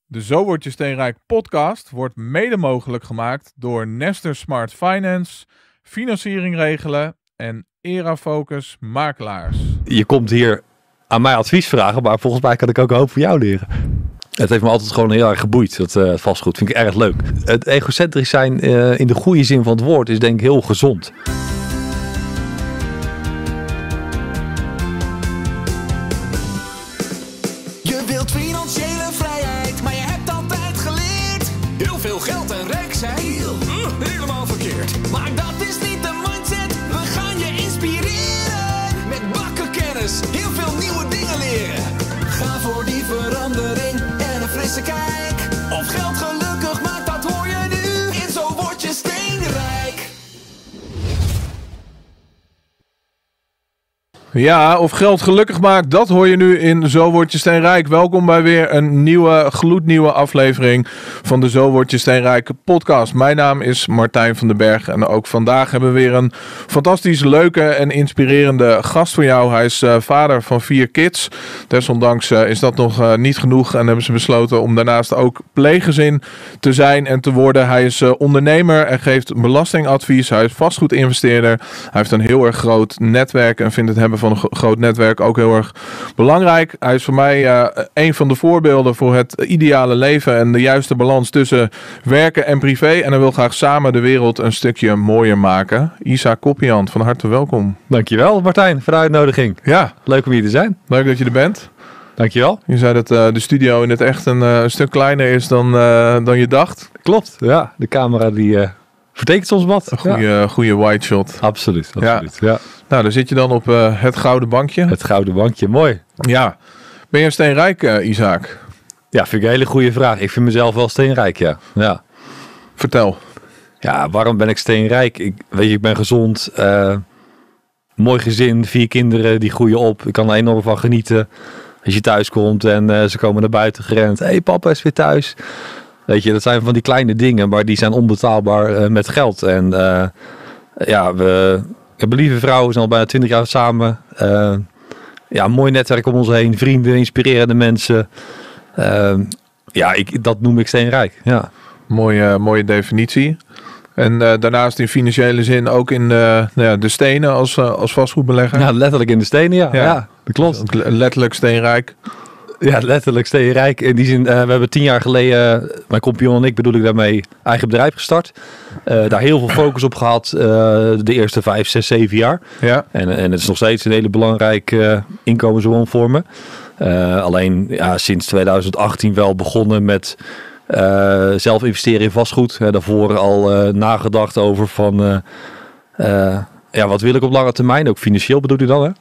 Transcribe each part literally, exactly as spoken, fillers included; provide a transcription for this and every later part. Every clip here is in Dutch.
De Zo Word Je Steenrijk podcast wordt mede mogelijk gemaakt door Nester Smart Finance, Financiering Regelen en Erafocus Makelaars. Je komt hier aan mij advies vragen, maar volgens mij kan ik ook een hoop van jou leren. Het heeft me altijd gewoon heel erg geboeid, dat uh, vastgoed. Vind ik erg leuk. Het egocentrisch zijn uh, in de goede zin van het woord is denk ik heel gezond. Je wilt financiële vrijheid, maar je hebt altijd geleerd. Heel veel geld en rijk zijn, uh, helemaal verkeerd. Maar dat is niet de mindset, we gaan je inspireren. Met bakken kennis, heel veel nieuwe dingen leren. Ga voor die verandering en een frisse kijk. Of geld gelukkig maakt, dat hoor je nu in Zo Word Je Steenrijk. Ja, of geld gelukkig maakt, dat hoor je nu in Zo Word Je Steenrijk. Welkom bij weer een nieuwe, gloednieuwe aflevering van de Zo Word Je Steenrijk podcast. Mijn naam is Martijn van den Berg en ook vandaag hebben we weer een fantastisch leuke en inspirerende gast voor jou. Hij is uh, vader van vier kids. Desondanks uh, is dat nog uh, niet genoeg en hebben ze besloten om daarnaast ook pleeggezin te zijn en te worden. Hij is uh, ondernemer en geeft belastingadvies. Hij is vastgoedinvesteerder. Hij heeft een heel erg groot netwerk en vindt het hebben van een groot netwerk ook heel erg belangrijk. Hij is voor mij uh, een van de voorbeelden voor het ideale leven en de juiste balans tussen werken en privé. En hij wil graag samen de wereld een stukje mooier maken. Isa Koppian, van harte welkom. Dankjewel Martijn voor de uitnodiging. Ja. Leuk om hier te zijn. Leuk dat je er bent. Dankjewel. Je zei dat uh, de studio in het echt een, uh, een stuk kleiner is dan, uh, dan je dacht. Klopt, ja. De camera die uh, vertekent soms wat. Een goede, ja. goede wide shot. Absoluut, absoluut. Ja. Ja. Nou, dan zit je dan op uh, het gouden bankje. Het gouden bankje, mooi. Ja. Ben je steenrijk, uh, Isaac? Ja, vind ik een hele goede vraag. Ik vind mezelf wel steenrijk, ja. Ja. Vertel. Ja, waarom ben ik steenrijk? Ik, weet je, ik ben gezond. Uh, mooi gezin, vier kinderen, die groeien op. Ik kan er enorm van genieten. Als je thuis komt en uh, ze komen naar buiten gerend. Hé, hey, papa is weer thuis. Weet je, dat zijn van die kleine dingen, maar die zijn onbetaalbaar uh, met geld. En uh, ja, we... Ik heb een lieve vrouw, we zijn al bijna twintig jaar samen. Uh, ja, een mooi netwerk om ons heen. Vrienden, inspirerende mensen. Uh, ja, ik, dat noem ik steenrijk. Ja. Mooie, mooie definitie. En uh, daarnaast in financiële zin ook in uh, nou ja, de stenen als, uh, als vastgoedbelegger. Ja, letterlijk in de stenen, ja. ja. ja dat klopt. Letterlijk steenrijk. Ja, letterlijk steenrijk. In die zin, uh, we hebben tien jaar geleden, uh, mijn compagnon en ik bedoel ik daarmee, eigen bedrijf gestart. Uh, daar heel veel focus op gehad uh, de eerste vijf, zes, zeven jaar. Ja. En, en het is nog steeds een hele belangrijke uh, inkomensbron voor me. Uh, alleen ja, sinds twintig achttien wel begonnen met uh, zelf investeren in vastgoed. Uh, daarvoor al uh, nagedacht over van, uh, uh, ja, wat wil ik op lange termijn? Ook financieel bedoel je dan, hè?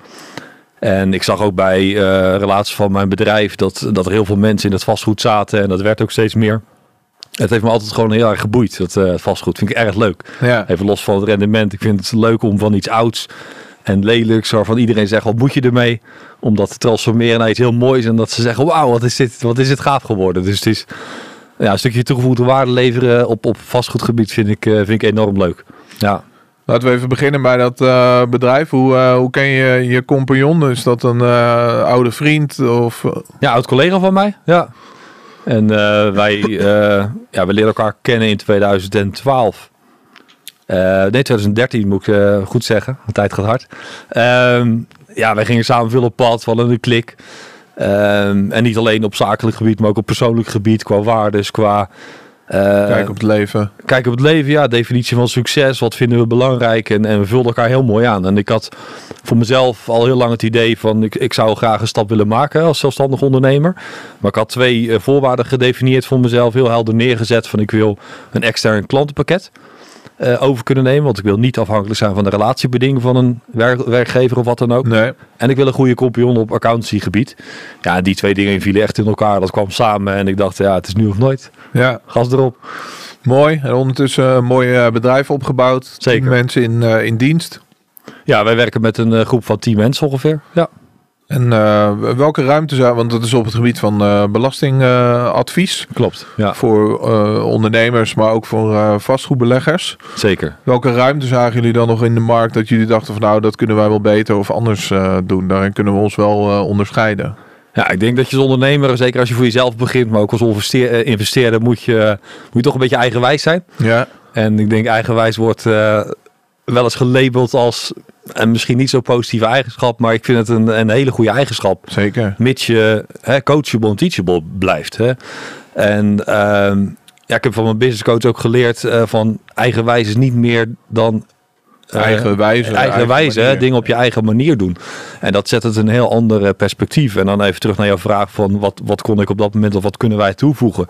En ik zag ook bij uh, relaties van mijn bedrijf dat, dat er heel veel mensen in het vastgoed zaten. En dat werd ook steeds meer. Het heeft me altijd gewoon heel erg geboeid, dat uh, vastgoed. Vind ik erg leuk. Ja. Even los van het rendement. Ik vind het leuk om van iets ouds en lelijks, waarvan iedereen zegt, wat moet je ermee? Om dat te transformeren naar iets heel moois. En dat ze zeggen, wauw, wat is dit, wat is dit gaaf geworden. Dus het is ja, een stukje toegevoegde waarde leveren op, op vastgoedgebied vind ik, uh, vind ik enorm leuk. Ja. Laten we even beginnen bij dat uh, bedrijf. Hoe, uh, hoe ken je je compagnon? Is dat een uh, oude vriend? Of? Ja, oud collega van mij. Ja. En uh, wij uh, ja, we leren elkaar kennen in twintig twaalf. Uh, nee, twintig dertien moet ik uh, goed zeggen. De tijd gaat hard. Um, ja, wij gingen samen veel op pad. We hadden een klik. Um, en niet alleen op zakelijk gebied, maar ook op persoonlijk gebied. Qua waardes, qua... Uh, Kijk op het leven. Kijk op het leven, ja. Definitie van succes. Wat vinden we belangrijk? En, en we vulden elkaar heel mooi aan. En ik had voor mezelf al heel lang het idee van... Ik, ik zou graag een stap willen maken als zelfstandig ondernemer. Maar ik had twee uh, voorwaarden gedefinieerd voor mezelf. Heel helder neergezet van ik wil een extern klantenpakket uh, over kunnen nemen. Want ik wil niet afhankelijk zijn van de relatiebeding van een werk, werkgever of wat dan ook. Nee. En ik wil een goede compagnon op accountancygebied. Ja, die twee dingen vielen echt in elkaar. Dat kwam samen en ik dacht, ja, het is nu of nooit. Ja. Gas erop. Mooi. En ondertussen een mooi bedrijf opgebouwd. Zeker. Tien mensen in, uh, in dienst. Ja, wij werken met een uh, groep van tien mensen ongeveer. Ja. En uh, welke ruimte zou, want dat is op het gebied van uh, belastingadvies. Uh, Klopt. Ja. Voor uh, ondernemers, maar ook voor uh, vastgoedbeleggers. Zeker. Welke ruimte zagen jullie dan nog in de markt dat jullie dachten van nou, dat kunnen wij wel beter of anders uh, doen? Daarin kunnen we ons wel uh, onderscheiden. Ja, ik denk dat je als ondernemer, zeker als je voor jezelf begint, maar ook als investeer, investeerder, moet je, moet je toch een beetje eigenwijs zijn. Ja. En ik denk eigenwijs wordt uh, wel eens gelabeld als een misschien niet zo positieve eigenschap, maar ik vind het een, een hele goede eigenschap. Zeker. Mits je hè, coachable en teachable blijft. Hè. En uh, ja, ik heb van mijn business coach ook geleerd uh, van eigenwijs is niet meer dan Uh, eigen wijze. Eigen, eigen wijze, hè, dingen op je eigen manier doen. En dat zet het een heel ander perspectief. En dan even terug naar jouw vraag van wat, wat kon ik op dat moment of wat kunnen wij toevoegen.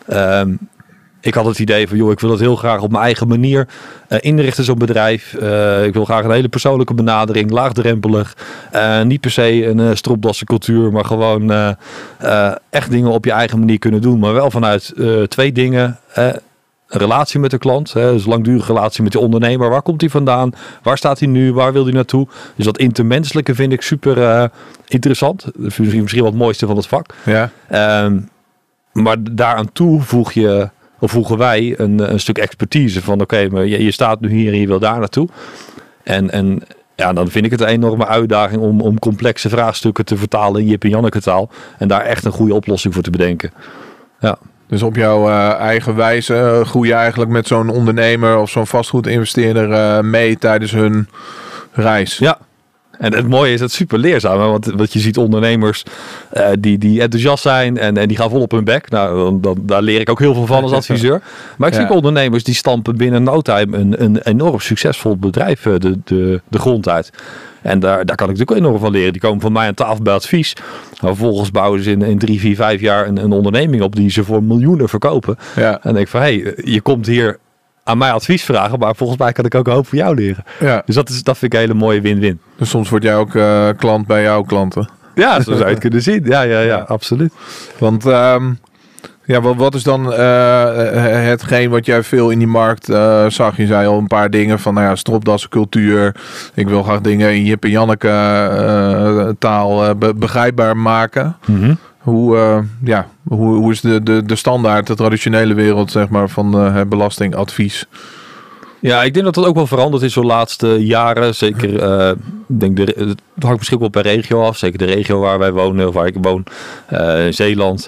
Um, ik had het idee van, joh, ik wil het heel graag op mijn eigen manier uh, inrichten, zo'n bedrijf. Uh, ik wil graag een hele persoonlijke benadering, laagdrempelig. Uh, niet per se een uh, stropdassencultuur, maar gewoon uh, uh, echt dingen op je eigen manier kunnen doen. Maar wel vanuit uh, twee dingen. Uh, Een relatie met de klant, hè, dus een langdurige relatie met de ondernemer. Waar komt hij vandaan? Waar staat hij nu? Waar wil hij naartoe? Dus dat intermenselijke vind ik super uh, interessant. Dat is misschien wel het mooiste van het vak. Ja. Um, maar daaraan toe voeg je, of voegen wij een, een stuk expertise van oké, okay, maar je, je staat nu hier en je wil daar naartoe. En, en ja, dan vind ik het een enorme uitdaging om, om complexe vraagstukken te vertalen in Jip en Janneke taal. En daar echt een goede oplossing voor te bedenken. Ja. Dus op jouw uh, eigen wijze uh, groei je eigenlijk met zo'n ondernemer of zo'n vastgoedinvesteerder uh, mee tijdens hun reis. Ja. En het mooie is het super leerzaam. Hè? Want, want je ziet ondernemers uh, die, die enthousiast zijn en, en die gaan vol op hun bek. Nou, dan, dan, daar leer ik ook heel veel van als adviseur. Maar ik zie ja. ook ondernemers die stampen binnen no time een, een enorm succesvol bedrijf de, de, de grond uit. En daar, daar kan ik natuurlijk enorm van leren. Die komen van mij aan tafel bij advies. Maar vervolgens bouwen ze in, in drie, vier, vijf jaar een, een onderneming op die ze voor miljoenen verkopen. Ja. En dan denk ik van, hé, hey, je komt hier aan mij advies vragen, maar volgens mij kan ik ook een hoop van jou leren. Ja. Dus dat, is, dat vind ik een hele mooie win-win. Dus soms word jij ook uh, klant bij jouw klanten. Ja, zo zou je het kunnen zien. Ja, ja, ja, ja. Absoluut. Want um, ja, wat, wat is dan uh, hetgeen wat jij veel in die markt uh, zag? Je zei al een paar dingen van, nou ja, stropdassencultuur. Ik wil graag dingen in Jip en Janneke uh, taal uh, be- begrijpbaar maken. Mm-hmm. Hoe, uh, ja, hoe, hoe is de, de, de standaard, de traditionele wereld, zeg maar, van uh, belastingadvies? Ja, ik denk dat dat ook wel veranderd is de laatste jaren. Zeker, uh, denk de, het hangt misschien wel per regio af. Zeker de regio waar wij wonen, of waar ik woon, uh, in Zeeland.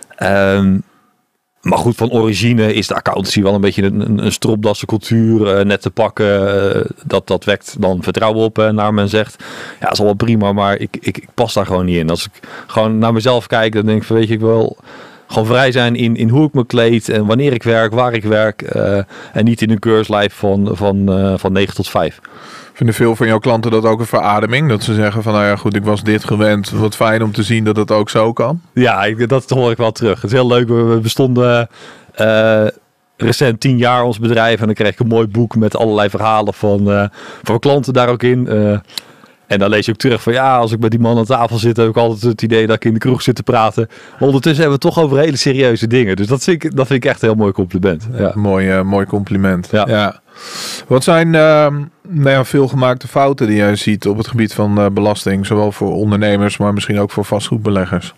Um, maar goed, van origine is de accountancy wel een beetje een, een stropdassencultuur. Uh, net te pakken, uh, dat, dat wekt dan vertrouwen op, uh, naar men zegt. Ja, dat is al wel prima, maar ik, ik, ik pas daar gewoon niet in. Als ik gewoon naar mezelf kijk, dan denk ik van, weet je, ik wil gewoon vrij zijn in, in hoe ik me kleed en wanneer ik werk, waar ik werk. Uh, en niet in een keurslijf van, van, uh, van negen tot vijf. Vinden veel van jouw klanten dat ook een verademing? Dat ze zeggen van, nou ja, goed, ik was dit gewend. Wat fijn om te zien dat het ook zo kan. Ja, ik, dat hoor ik wel terug. Het is heel leuk. We bestonden uh, recent tien jaar ons bedrijf. En dan kreeg ik een mooi boek met allerlei verhalen van, uh, van klanten daar ook in. Uh, En dan lees je ook terug van, ja, als ik met die man aan tafel zit, heb ik altijd het idee dat ik in de kroeg zit te praten. Maar ondertussen hebben we het toch over hele serieuze dingen. Dus dat vind ik, dat vind ik echt een heel mooi compliment. Ja. Ja, mooi, uh, mooi compliment. Ja. Ja. Wat zijn uh, nou ja, veelgemaakte fouten die jij ziet op het gebied van uh, belasting? Zowel voor ondernemers, maar misschien ook voor vastgoedbeleggers.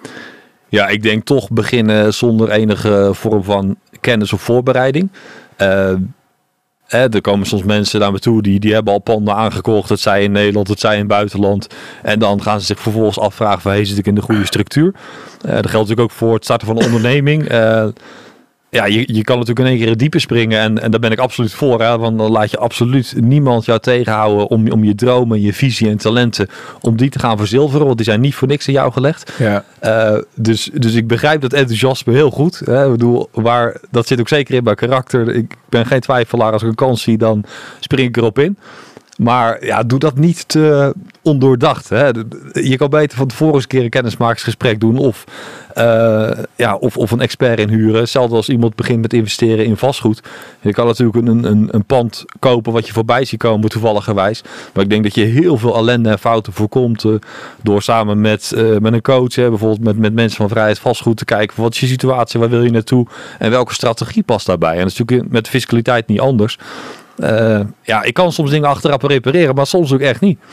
Ja, ik denk toch beginnen zonder enige vorm van kennis of voorbereiding. Uh, Eh, er komen soms mensen naar me toe die, die hebben al panden aangekocht. Het zij in Nederland, het zij in het buitenland. En dan gaan ze zich vervolgens afvragen van, hey, zit ik in de goede structuur? Uh, dat geldt natuurlijk ook voor het starten van een onderneming. Uh, ja, je, je kan natuurlijk in één keer het diepe springen. En, en daar ben ik absoluut voor. Hè, want dan laat je absoluut niemand jou tegenhouden om, om je dromen, je visie en talenten, om die te gaan verzilveren. Want die zijn niet voor niks in jou gelegd. Ja. Uh, dus, dus ik begrijp dat enthousiasme heel goed. Hè. Ik bedoel, waar, dat zit ook zeker in mijn karakter. Ik ben geen twijfelaar. Als ik een kans zie, dan spring ik erop in. Maar ja, doe dat niet te ondoordacht. Hè. Je kan beter van tevoren eens een keer een kennismakingsgesprek doen. Of, uh, ja, of, of een expert inhuren. Hetzelfde als iemand begint met investeren in vastgoed. Je kan natuurlijk een, een, een pand kopen wat je voorbij ziet komen, toevalligerwijs. Maar ik denk dat je heel veel ellende en fouten voorkomt. Uh, door samen met, uh, met een coach, hè, bijvoorbeeld met, met mensen van Vrijheid Vastgoed, te kijken van wat is je situatie, waar wil je naartoe en welke strategie past daarbij. En dat is natuurlijk met de fiscaliteit niet anders. Uh, ja, ik kan soms dingen achteraf repareren, maar soms ook echt niet.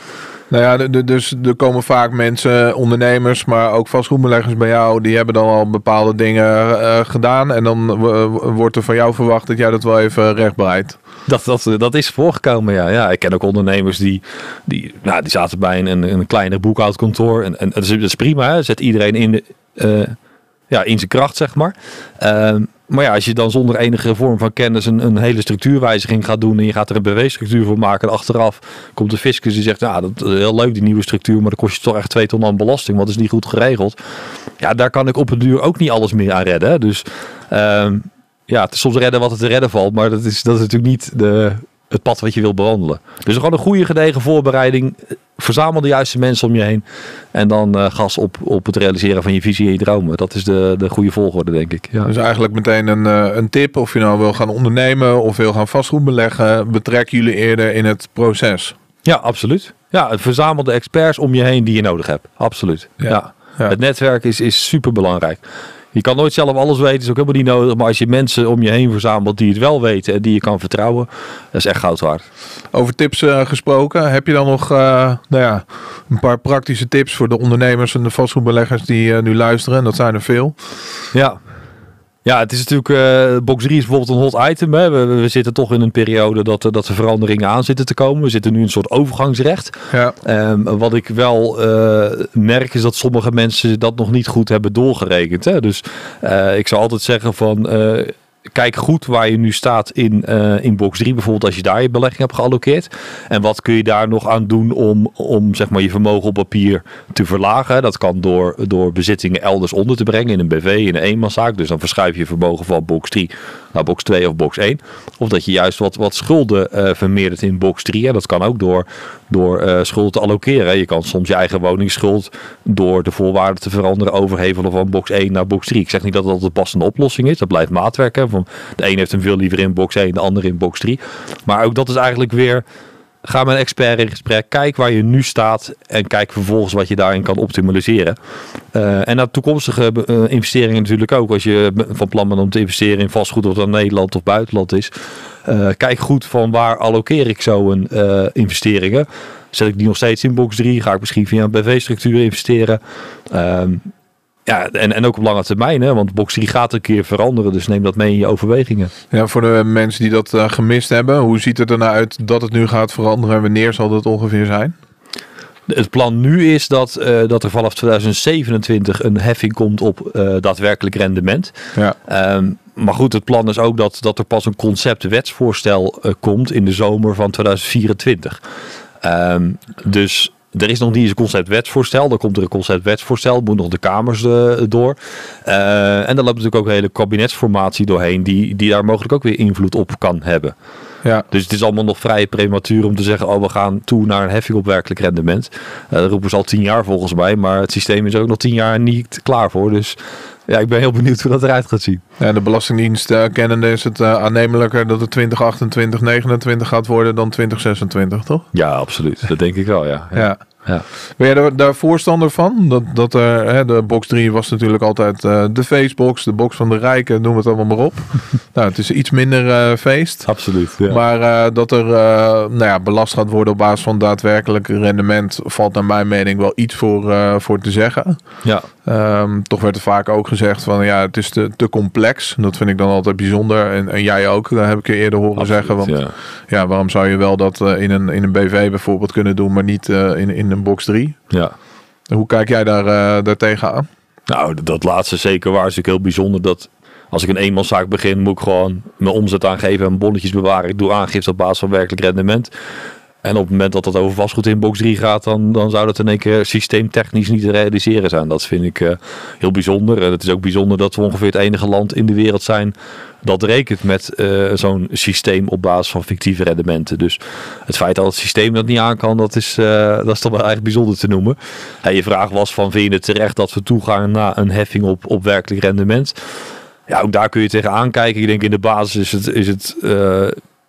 Nou ja, de, de, dus er komen vaak mensen, ondernemers, maar ook vastgoedbeleggers bij jou. Die hebben dan al bepaalde dingen uh, gedaan. En dan uh, wordt er van jou verwacht dat jij dat wel even rechtbreidt. Dat, dat, dat is voorgekomen, ja. ja. Ik ken ook ondernemers die, die, nou, die zaten bij een, een kleiner boekhoudkantoor. En, en dat, is, dat is prima, hè. Zet iedereen in, de, uh, ja, in zijn kracht, zeg maar. Uh, maar ja, als je dan zonder enige vorm van kennis een, een hele structuurwijziging gaat doen en je gaat er een B W-structuur voor maken en achteraf komt de fiscus die zegt, nou, dat is heel leuk die nieuwe structuur, maar dan kost je toch echt twee ton aan belasting, want dat is niet goed geregeld. Ja, daar kan ik op het duur ook niet alles meer aan redden. Hè. Dus uh, ja, het is soms redden wat het te redden valt, maar dat is, dat is natuurlijk niet de, het pad wat je wil bewandelen. Dus gewoon een goede gedegen voorbereiding. Verzamel de juiste mensen om je heen. En dan uh, gas op, op het realiseren van je visie en je dromen. Dat is de, de goede volgorde, denk ik. Ja. Dus eigenlijk meteen een, uh, een tip. Of je nou wil gaan ondernemen of wil gaan vastgoed beleggen. Betrek jullie eerder in het proces. Ja, absoluut. Ja, verzamel de experts om je heen die je nodig hebt. Absoluut. Ja. Ja. Ja. Het netwerk is, is super belangrijk. Je kan nooit zelf alles weten, is ook helemaal niet nodig. Maar als je mensen om je heen verzamelt die het wel weten en die je kan vertrouwen, dat is echt goud waard. Over tips uh, gesproken, heb je dan nog uh, nou ja, een paar praktische tips voor de ondernemers en de vastgoedbeleggers die uh, nu luisteren? Dat zijn er veel. Ja. Ja, het is natuurlijk, uh, box drie is bijvoorbeeld een hot item. Hè. We, we zitten toch in een periode dat, dat er veranderingen aan zitten te komen. We zitten nu in een soort overgangsrecht. Ja. Um, wat ik wel uh, merk is dat sommige mensen dat nog niet goed hebben doorgerekend. Hè. Dus uh, ik zou altijd zeggen van, Uh, kijk goed waar je nu staat in, uh, in box drie. Bijvoorbeeld als je daar je belegging hebt geallokeerd. En wat kun je daar nog aan doen om, om zeg maar, je vermogen op papier te verlagen. Dat kan door, door bezittingen elders onder te brengen. In een B V, in een eenmanszaak. Dus dan verschuif je vermogen van box drie naar box twee of box één. Of dat je juist wat, wat schulden uh, vermeerdert in box drie. En dat kan ook door, door uh, schulden te allokeren. Je kan soms je eigen woningsschuld door de voorwaarden te veranderen overhevelen van box één naar box drie. Ik zeg niet dat dat de passende oplossing is. Dat blijft maatwerk. Hè. Van de een heeft hem veel liever in box één, de ander in box drie. Maar ook dat is eigenlijk weer, ga met een expert in gesprek, kijk waar je nu staat en kijk vervolgens wat je daarin kan optimaliseren. Uh, en naar toekomstige uh, investeringen natuurlijk ook. Als je van plan bent om te investeren in vastgoed, of dat Nederland of buitenland is. Uh, kijk goed van waar allokeer ik zo'n uh, investeringen. Zet ik die nog steeds in box drie? Ga ik misschien via een B V-structuur investeren? Um, Ja, en, en ook op lange termijn, hè? Want box drie gaat een keer veranderen, dus neem dat mee in je overwegingen. Ja, voor de mensen die dat uh, gemist hebben, hoe ziet het er nou uit dat het nu gaat veranderen en wanneer zal dat ongeveer zijn? Het plan nu is dat, uh, dat er vanaf tweeduizend zevenentwintig een heffing komt op uh, daadwerkelijk rendement. Ja. Um, maar goed, het plan is ook dat, dat er pas een conceptwetsvoorstel uh, komt in de zomer van tweeduizend vierentwintig. Um, dus er is nog niet eens een conceptwetsvoorstel. Dan komt er een conceptwetsvoorstel. Moet nog de kamers uh, door. Uh, en dan loopt natuurlijk ook een hele kabinetsformatie doorheen. Die, die daar mogelijk ook weer invloed op kan hebben. Ja. Dus het is allemaal nog vrij prematuur om te zeggen, oh, we gaan toe naar een heffing op werkelijk rendement. Uh, dat roepen ze al tien jaar volgens mij. Maar het systeem is er ook nog tien jaar niet klaar voor. Dus ja, ik ben heel benieuwd hoe dat eruit gaat zien. Ja, de Belastingdienst uh, kennende is het uh, aannemelijker dat het twintig achtentwintig, negenentwintig gaat worden dan twintig zesentwintig, toch? Ja, absoluut. Dat denk ik wel, ja. ja. ja. Ja. Ben jij daar, daar voorstander van? Dat, dat er, hè, de box drie was natuurlijk altijd uh, de feestbox, de box van de rijken, noem het allemaal maar op. Nou, het is iets minder uh, feest. Absoluut. Ja. Maar uh, dat er uh, nou ja, belast gaat worden op basis van daadwerkelijk rendement, valt naar mijn mening wel iets voor, uh, voor te zeggen. Ja. Um, toch werd er vaak ook gezegd van ja, het is te, te complex. Dat vind ik dan altijd bijzonder. En, en jij ook, dat heb ik je eerder horen Absoluut, zeggen. Want ja. ja, waarom zou je wel dat uh, in, een, in een B V bijvoorbeeld kunnen doen, maar niet uh, in, in een box drie? Ja. Hoe kijk jij daar, uh, daar tegenaan? Nou, dat laatste zeker waar. Is natuurlijk heel bijzonder dat als ik een eenmanszaak begin, moet ik gewoon mijn omzet aangeven en bonnetjes bewaren. Ik doe aangifte op basis van werkelijk rendement. En op het moment dat dat over vastgoed in box drie gaat, dan, dan zou dat in één keer systeemtechnisch niet te realiseren zijn. Dat vind ik uh, heel bijzonder. En het is ook bijzonder dat we ongeveer het enige land in de wereld zijn dat rekent met uh, zo'n systeem op basis van fictieve rendementen. Dus het feit dat het systeem dat niet aan kan, dat is, uh, dat is toch wel eigenlijk bijzonder te noemen. En je vraag was van, vind je het terecht dat we toegaan naar een heffing op, op werkelijk rendement? Ja, ook daar kun je tegenaan kijken. Ik denk in de basis is het, is het uh,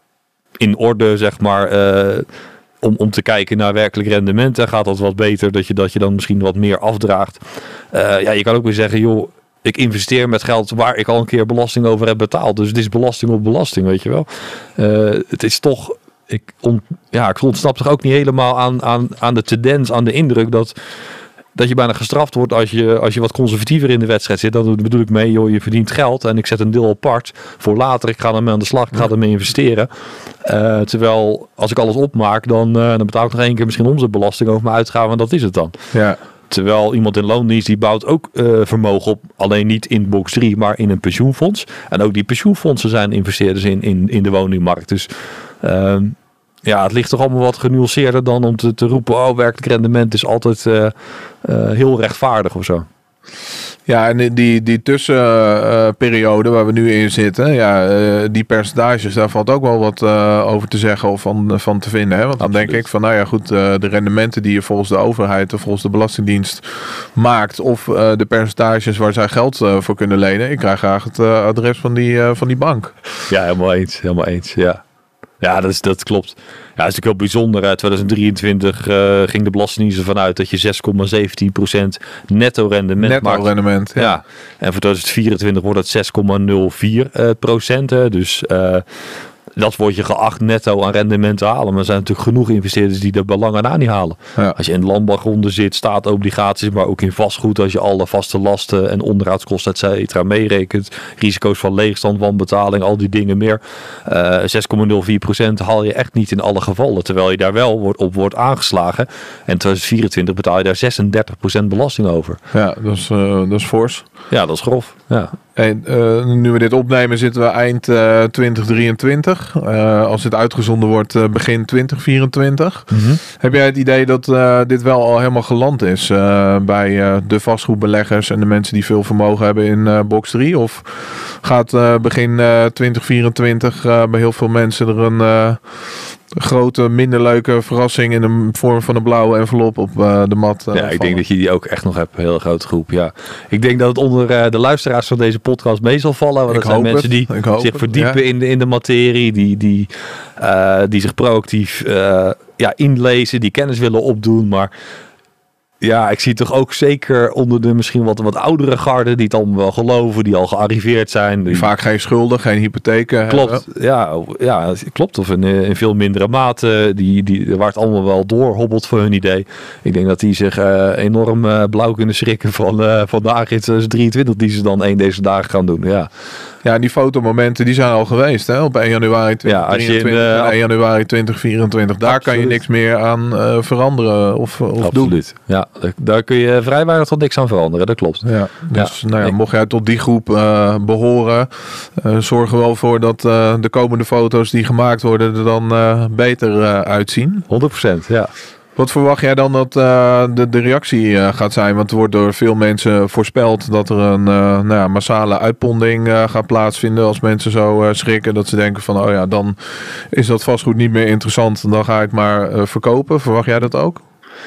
in orde, zeg maar, uh, om, om te kijken naar werkelijk rendement. En gaat dat wat beter, dat je, dat je dan misschien wat meer afdraagt. Uh, ja, je kan ook weer zeggen, joh, ik investeer met geld waar ik al een keer belasting over heb betaald. Dus het is belasting op belasting, weet je wel. Uh, het is toch ik, on, ja, ik ontsnap toch ook niet helemaal aan, aan, aan de tendens, aan de indruk dat, dat je bijna gestraft wordt als je, als je wat conservatiever in de wedstrijd zit. Dan bedoel ik mee, joh, je verdient geld en ik zet een deel apart voor later. Ik ga ermee aan de slag, ik ga ermee investeren. Uh, terwijl als ik alles opmaak, dan, uh, dan betaal ik nog één keer misschien omzetbelasting over mijn uitgaven en dat is het dan. Ja. Terwijl iemand in loondienst die bouwt ook uh, vermogen op, alleen niet in box drie, maar in een pensioenfonds. En ook die pensioenfondsen zijn investeerders in, in, in de woningmarkt. Dus uh, ja, het ligt toch allemaal wat genuanceerder dan om te, te roepen, oh, werkelijk rendement is altijd uh, uh, heel rechtvaardig of zo. Ja, en die, die tussenperiode uh, waar we nu in zitten, ja, uh, die percentages, daar valt ook wel wat uh, over te zeggen of van, van te vinden. Hè? Want dan Absoluut. denk ik van, nou ja, goed, uh, de rendementen die je volgens de overheid of volgens de Belastingdienst maakt, of uh, de percentages waar zij geld uh, voor kunnen lenen. Ik krijg graag het uh, adres van die, uh, van die bank. Ja, helemaal eens, helemaal eens, ja. Ja, dat, is, dat klopt. Ja, dat is natuurlijk heel bijzonder. In tweeduizend drieëntwintig uh, ging de Belastingdienst ervan uit dat je zes komma zeventien procent netto rendement netto maakt. rendement, ja. ja. En voor tweeduizend vierentwintig wordt het zes komma nul vier procent. Dus uh, dat wordt je geacht netto aan rendement te halen. Maar er zijn natuurlijk genoeg investeerders die de belangen aan niet halen. Ja. Als je in landbouwgronden zit, staatobligaties, maar ook in vastgoed. Als je alle vaste lasten en onderhoudskosten, et cetera, meerekent. Risico's van leegstand, wanbetaling, al die dingen meer. Uh, zes komma nul vier procent haal je echt niet in alle gevallen. Terwijl je daar wel wordt, op wordt aangeslagen. En tweeduizend vierentwintig betaal je daar zesendertig procent belasting over. Ja, dat is, uh, dat is fors. Ja, dat is grof. Ja. En, uh, nu we dit opnemen zitten we eind uh, twintig drieëntwintig. Uh, als dit uitgezonden wordt uh, begin twintig vierentwintig. Mm-hmm. Heb jij het idee dat uh, dit wel al helemaal geland is uh, bij uh, de vastgoedbeleggers en de mensen die veel vermogen hebben in uh, box drie? Of gaat uh, begin uh, twintig vierentwintig uh, bij heel veel mensen er een uh, grote, minder leuke verrassing in de vorm van een blauwe envelop op uh, de mat uh, Ja, ik vallen? denk dat je die ook echt nog hebt. Een hele grote groep, ja. Ik denk dat het onder uh, de luisteraars van deze podcast mee zal vallen. Want ik dat zijn mensen die zich het, verdiepen ja. in, de, in de materie. Die, die, uh, die zich proactief uh, ja, inlezen. Die kennis willen opdoen. Maar ja, ik zie toch ook zeker onder de misschien wat, wat oudere garden. Die het allemaal wel geloven. Die al gearriveerd zijn. Die, die vaak geen schulden, geen hypotheken Klopt, ja, ja, klopt. Of in, in veel mindere mate. Die, die, waar het allemaal wel doorhobbelt voor hun idee. Ik denk dat die zich uh, enorm uh, blauw kunnen schrikken van, uh, van de aangift tweeduizend drieëntwintig. Die ze dan één deze dagen gaan doen, ja. Ja, die fotomomenten die zijn al geweest, hè? Op één januari tweeduizend drieëntwintig ja, in, uh, en één januari tweeduizend vierentwintig. Daar absoluut. Kan je niks meer aan uh, veranderen of, of absoluut. doen. Absoluut, ja. Daar kun je vrij weinig tot niks aan veranderen, dat klopt. Ja, dus ja. Nou ja, mocht jij tot die groep uh, behoren, uh, zorg er wel voor dat uh, de komende foto's die gemaakt worden er dan uh, beter uh, uitzien. honderd procent, ja. Wat verwacht jij dan dat uh, de, de reactie uh, gaat zijn? Want er wordt door veel mensen voorspeld dat er een uh, nou ja, massale uitponding uh, gaat plaatsvinden als mensen zo uh, schrikken. Dat ze denken van, oh ja, dan is dat vastgoed niet meer interessant. Dan ga ik maar uh, verkopen. Verwacht jij dat ook?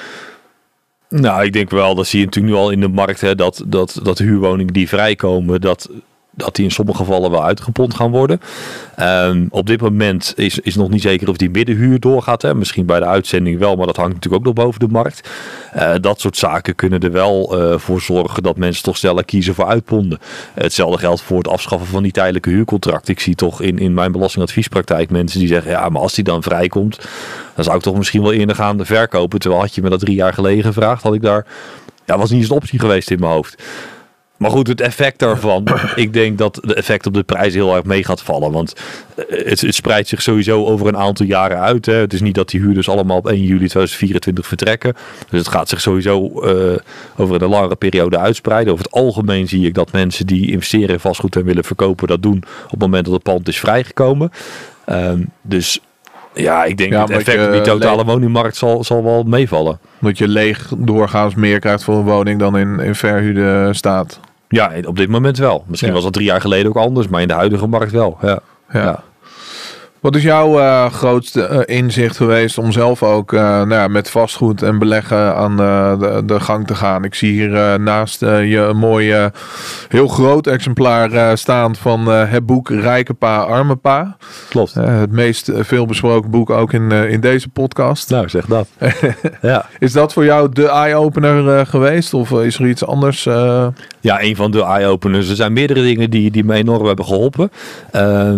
Nou, ik denk wel, dat zie je natuurlijk nu al in de markt, hè, dat, dat, dat huurwoningen die vrijkomen, dat... dat die in sommige gevallen wel uitgepond gaan worden. Um, op dit moment is, is nog niet zeker of die middenhuur doorgaat. Hè. Misschien bij de uitzending wel, maar dat hangt natuurlijk ook nog boven de markt. Uh, dat soort zaken kunnen er wel uh, voor zorgen dat mensen toch sneller kiezen voor uitponden. Uh, hetzelfde geldt voor het afschaffen van die tijdelijke huurcontracten. Ik zie toch in, in mijn belastingadviespraktijk mensen die zeggen, ja, maar als die dan vrijkomt, dan zou ik toch misschien wel eerder gaan verkopen. Terwijl had je me dat drie jaar geleden gevraagd, had ik daar, ja, was niet eens een optie geweest in mijn hoofd. Maar goed, het effect daarvan, ik denk dat de effect op de prijs heel erg mee gaat vallen. Want het, het spreidt zich sowieso over een aantal jaren uit. Hè. Het is niet dat die huurders allemaal op één juli tweeduizend vierentwintig vertrekken. Dus het gaat zich sowieso uh, over een langere periode uitspreiden. Over het algemeen zie ik dat mensen die investeren in vastgoed en willen verkopen dat doen op het moment dat het pand is vrijgekomen. Um, dus... Ja, ik denk ja, het effect op die totale leeg... woningmarkt zal, zal wel meevallen. Dat je leeg doorgaans meer krijgt voor een woning dan in, in verhuurde staat. Ja, op dit moment wel. Misschien ja. was dat drie jaar geleden ook anders, maar in de huidige markt wel. Ja. Ja. Ja. Wat is jouw uh, grootste uh, inzicht geweest om zelf ook uh, nou ja, met vastgoed en beleggen aan uh, de, de gang te gaan? Ik zie hier uh, naast uh, je een mooi, uh, heel groot exemplaar uh, staan van uh, het boek Rijke Pa, Arme Pa. Klopt. Uh, het meest uh, veel besproken boek ook in, uh, in deze podcast. Nou, zeg dat. Ja. Is dat voor jou de eye-opener uh, geweest of uh, is er iets anders? Uh... Ja, een van de eye-openers. Er zijn meerdere dingen die, die me enorm hebben geholpen. Uh,